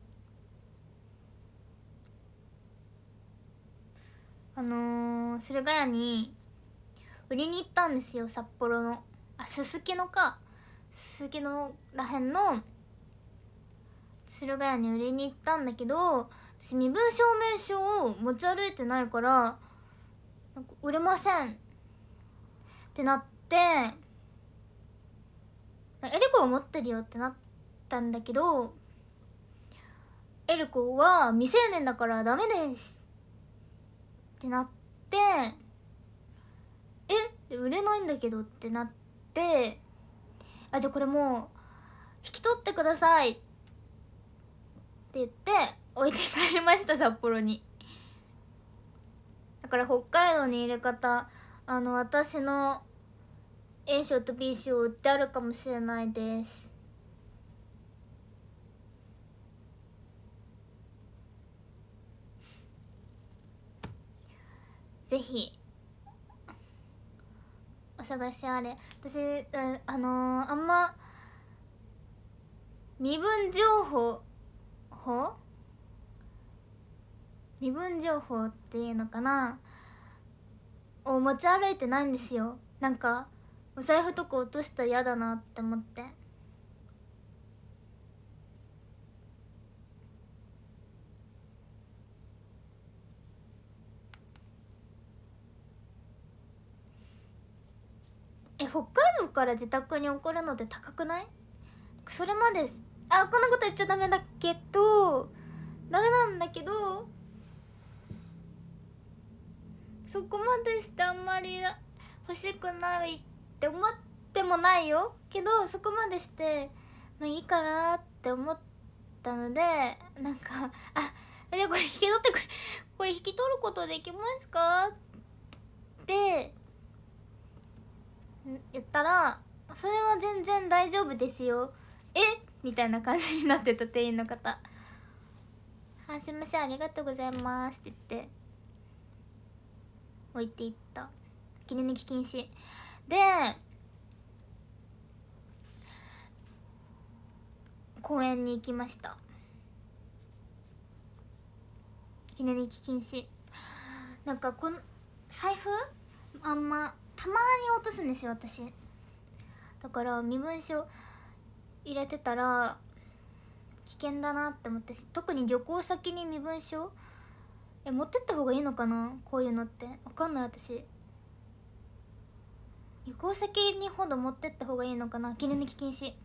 あのー、駿河屋に売りに行ったんですよ。札幌の、あ、すすきのか、すすきのらへんの駿河屋に売りに行ったんだけど、私身分証明書を持ち歩いてないからなんか売れませんってなって、エリコは持ってるよってなったんだけど、エリコは未成年だからダメですってなって、え、売れないんだけどってなって、あ、じゃあこれもう引き取ってくださいって言って置いて帰りました、札幌に。だから北海道にいる方、あの私の A 賞と B 賞ってあるかもしれないです。ぜひお探しあれ。私あのー、あんま身分情報法身分情報っていうのかなを持ち歩いてないんですよ。なんかお財布とか落としたら嫌だなって思って。え、北海道から自宅に送るのって高くない？それまで、あ、こんなこと言っちゃダメだけどダメなんだけど、そこまでしてあんまり欲しくないって思ってもないよけど、そこまでしてまあいいかなって思ったので、なんか「あ、じゃあこれ引き取ってくれこれ引き取ることできますか?」って言ったら「それは全然大丈夫ですよ」えみたいな感じになってた店員の方。「あ、すいません、ありがとうございます」って言って置いていった。切り抜き禁止で公園に行きました。切り抜き禁止。なんかこの財布あんまたまに落とすんですよ私。だから身分証入れてたら危険だなって思って、特に旅行先に身分証え持ってった方がいいのかな、こういうのって分かんない。私旅行先にほど持ってった方がいいのかな。切り抜き禁止。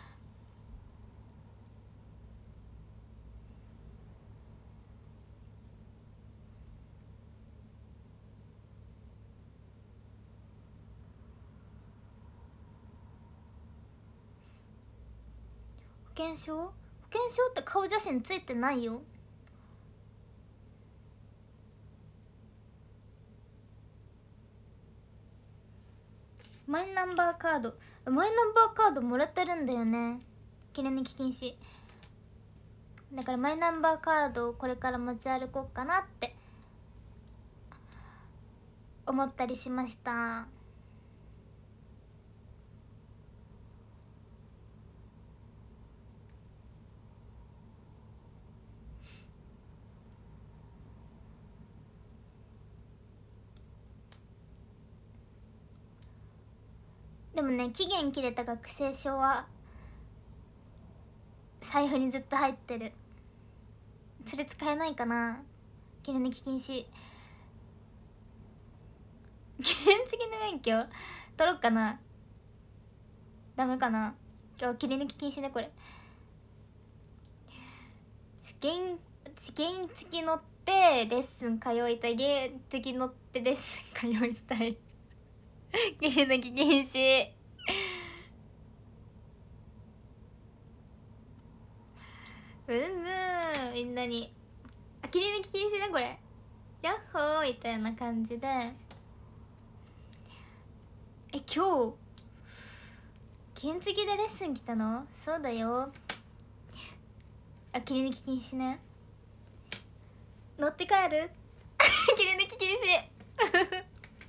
保険証保険証って顔写真ついてないよ。マイナンバーカードマイナンバーカードもらってるんだよね。切り抜き禁止だからマイナンバーカードをこれから持ち歩こうかなって思ったりしました。でもね、期限切れた学生証は財布にずっと入ってる。それ使えないかな。切り抜き禁止。原付の免許取ろうかな。ダメかな。今日切り抜き禁止ねこれ。原原付乗ってレッスン通いたい。原付乗ってレッスン通いたい。切り抜き禁止。うんうん、みんなにあ切り抜き禁止ねこれ。ヤッホーみたいな感じで。え今日原付でレッスン来たの？そうだよ。あ切り抜き禁止ね。乗って帰る切り抜き禁止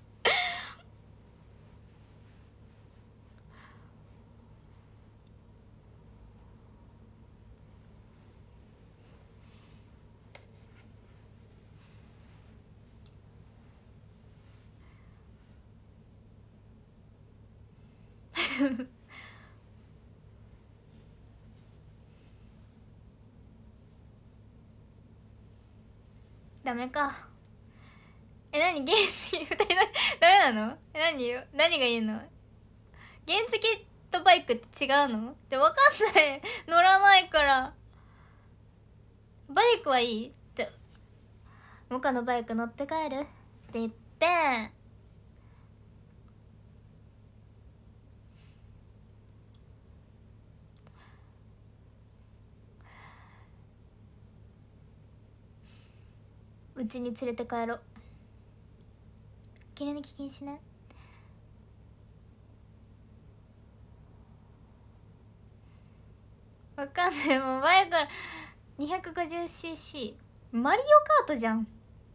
ダメか。え何原付ふたりダメなの？え何よ何がいいの？原付とバイクって違うの？で分かんない乗らないから。バイクはいいってモカのバイク乗って帰るって言ってうちに連れて帰ろう。切り抜き禁止ね。 わかんない。もう前から にひゃくごじゅうシーシー マリオカートじゃん。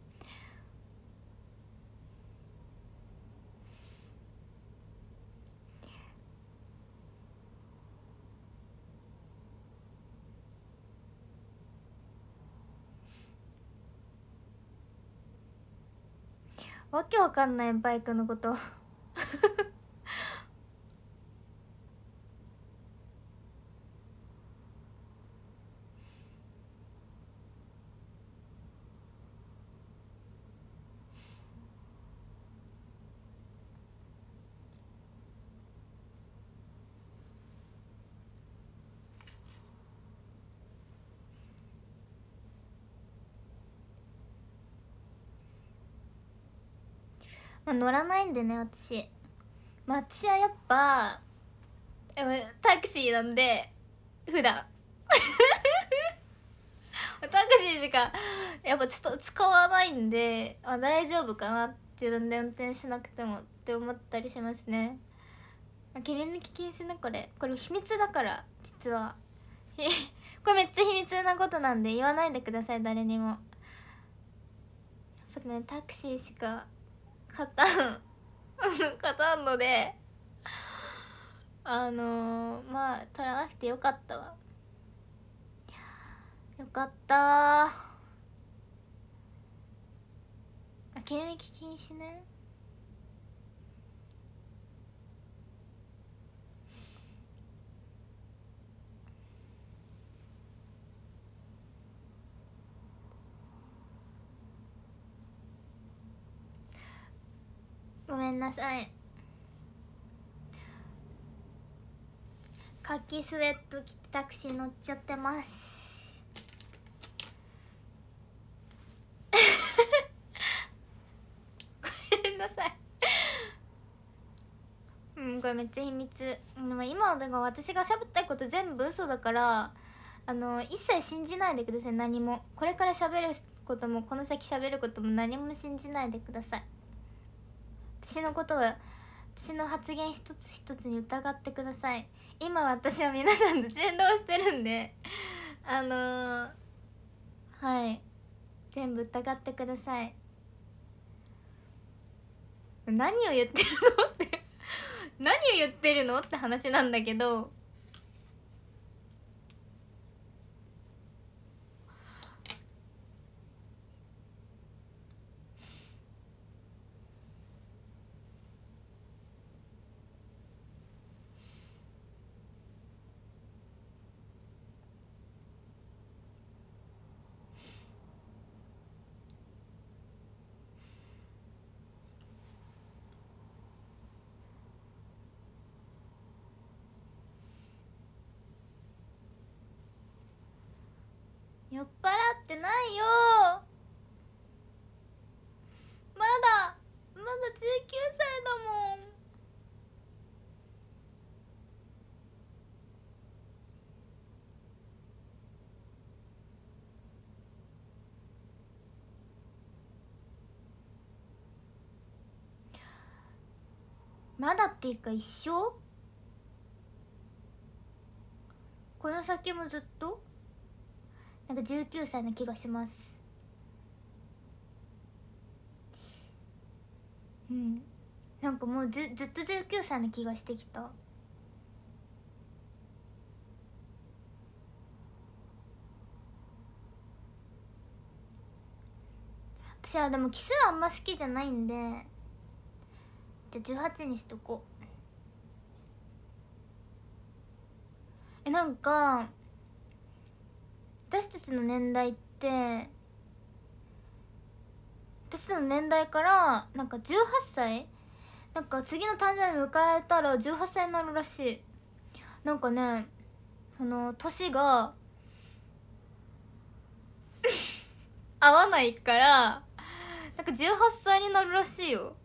わけわかんないバイクのことまあ乗らないんでね私。まあ私はやっぱタクシーなんで普段タクシーしかやっぱちょっと使わないんで、あ、大丈夫かな、自分で運転しなくてもって思ったりしますね。切り抜き禁止ね。これこれ秘密だから実はこれめっちゃ秘密なことなんで言わないでください誰にも。やっぱねタクシーしか勝たん勝たんので、あのー、まあ取らなくてよかったわ。よかったー。あ、切り抜き禁止ね。ごめんなさい。カキスウェット着てタクシー乗っちゃってますごめんなさいうん、これめっちゃ秘密。でも今だから私がしゃべったこと全部嘘だから、あの一切信じないでください。何もこれからしゃべることもこの先しゃべることも何も信じないでください。私のことは私の発言一つ一つに疑ってください。今私は皆さんと振動してるんであのー、はい全部疑ってください。何を言ってるのって何を言ってるのって話なんだけど、酔っ払ってないよ。まだまだじゅうきゅうさいだもん。まだっていうか一生、この先もずっとなんかじゅうきゅうさいな気がします。うん、なんかもうずずっとじゅうきゅうさいな気がしてきた。私はでも奇数あんま好きじゃないんで、じゃあじゅうはちにしとこう。え、なんか私たちの年代って私の年代からなんかじゅうはっさい、なんか次の誕生日迎えたらじゅうはっさいになるらしい。なんかね、その年が合わないからなんかじゅうはっさいになるらしいよ。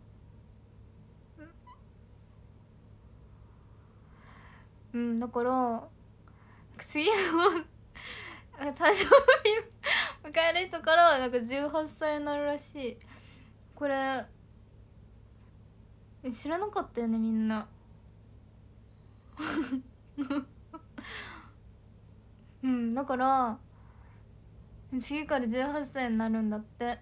うん、だから次の誕生日迎える人からなんかじゅうはっさいになるらしい。これ知らなかったよねみんなん、だから次からじゅうはっさいになるんだって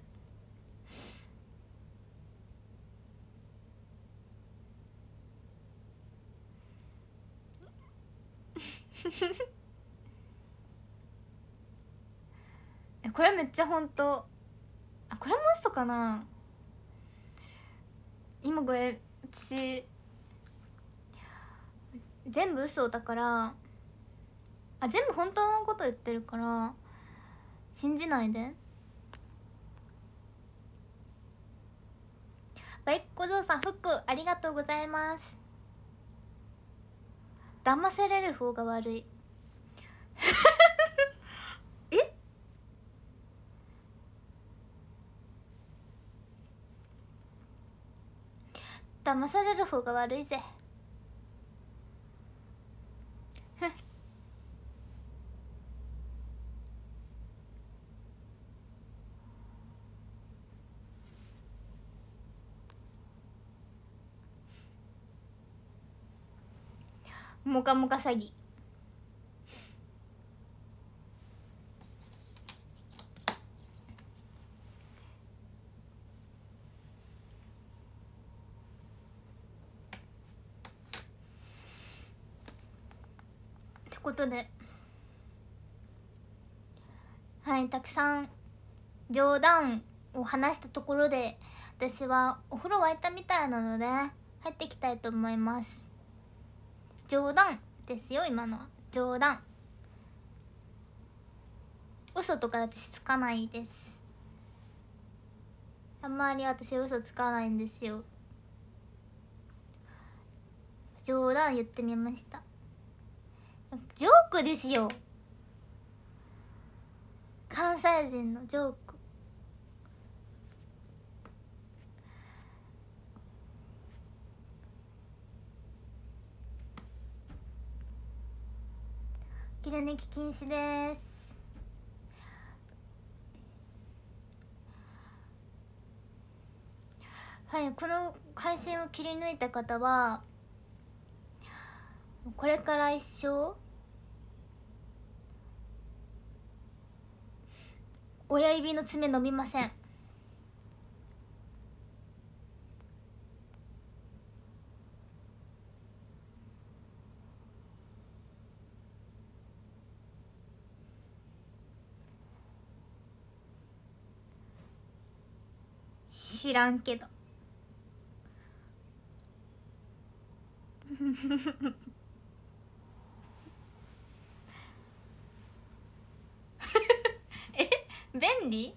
え、これめっちゃほんと、あ、これも嘘かな。今これ私全部嘘だから、あ、全部本当のこと言ってるから信じないで。バイコゾウさん、フックありがとうございます。騙される方が悪いえ、騙される方が悪いぜモカモカ詐欺。ってことで、はい、たくさん冗談を話したところで私はお風呂沸いたみたいなので入っていきたいと思います。冗談ですよ、今のは冗談。嘘とか私つかないです。あんまり私嘘つかないんですよ。冗談言ってみました。ジョークですよ、関西人のジョーク。切り抜き禁止です。はい、この配信を切り抜いた方はこれから一生親指の爪伸びません。知らんけどえ、便利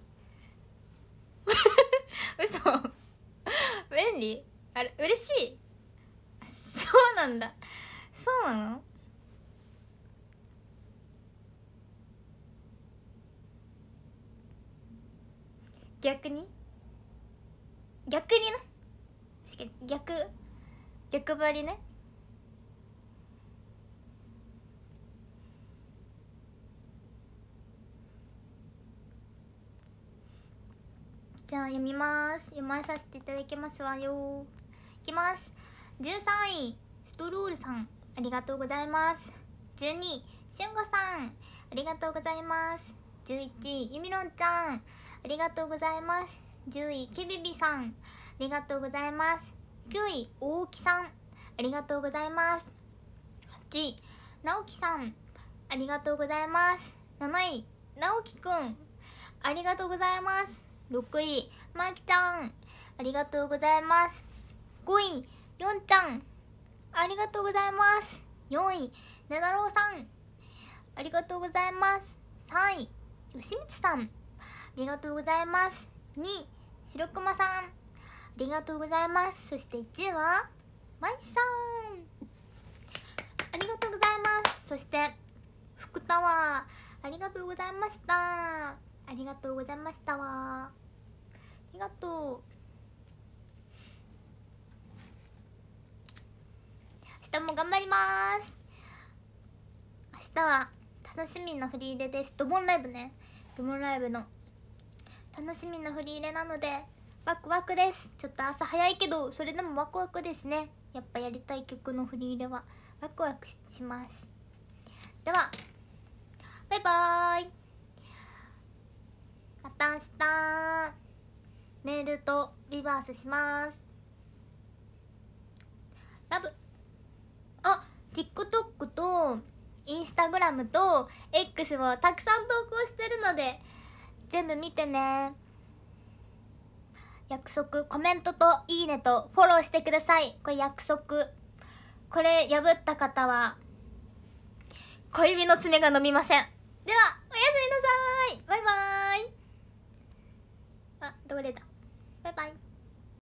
嘘便利、あれ嬉しい。そうなんだ、そうなの。逆に逆にね、確かに逆逆張りね。じゃあ読みます。読まさせていただきますわよ。いきます。じゅうさんいストロールさん、ありがとうございます。じゅうにいしゅんごさん、ありがとうございます。じゅういちいゆみろんちゃん、ありがとうございます。じゅういけびびさん、ありがとうございます。きゅういおおきさん、ありがとうございます。はちいなおきさん、ありがとうございます。なないなおきくん、ありがとうございます。ろくいまきちゃん、ありがとうございます。ごいよんちゃん、ありがとうございます。よんいねだろうさん、ありがとうございます。さんいよしみつさん、ありがとうございます。にいしろくまさん、ありがとうございます。そしていちいはまいさん、ありがとうございます。そしてふくたわ、ありがとうございました。ありがとうございましたわ。ありがとう。明日も頑張ります。明日は楽しみな振り入れです。ドボンライブね、ドボンライブの楽しみな振り入れなのでワクワクです。ちょっと朝早いけどそれでもワクワクですね。やっぱやりたい曲の振り入れはワクワクします。ではバイバイ。 バイバーイ。また明日ネイルとリバースします。ラブ。あ、TikTok とインスタグラムと X をたくさん投稿してるので全部見てね。約束、コメントといいねとフォローしてください。これ約束。これ破った方は小指の爪が伸びません。ではおやすみなさい。バイバーイ。あ、どれだ。バイバイ。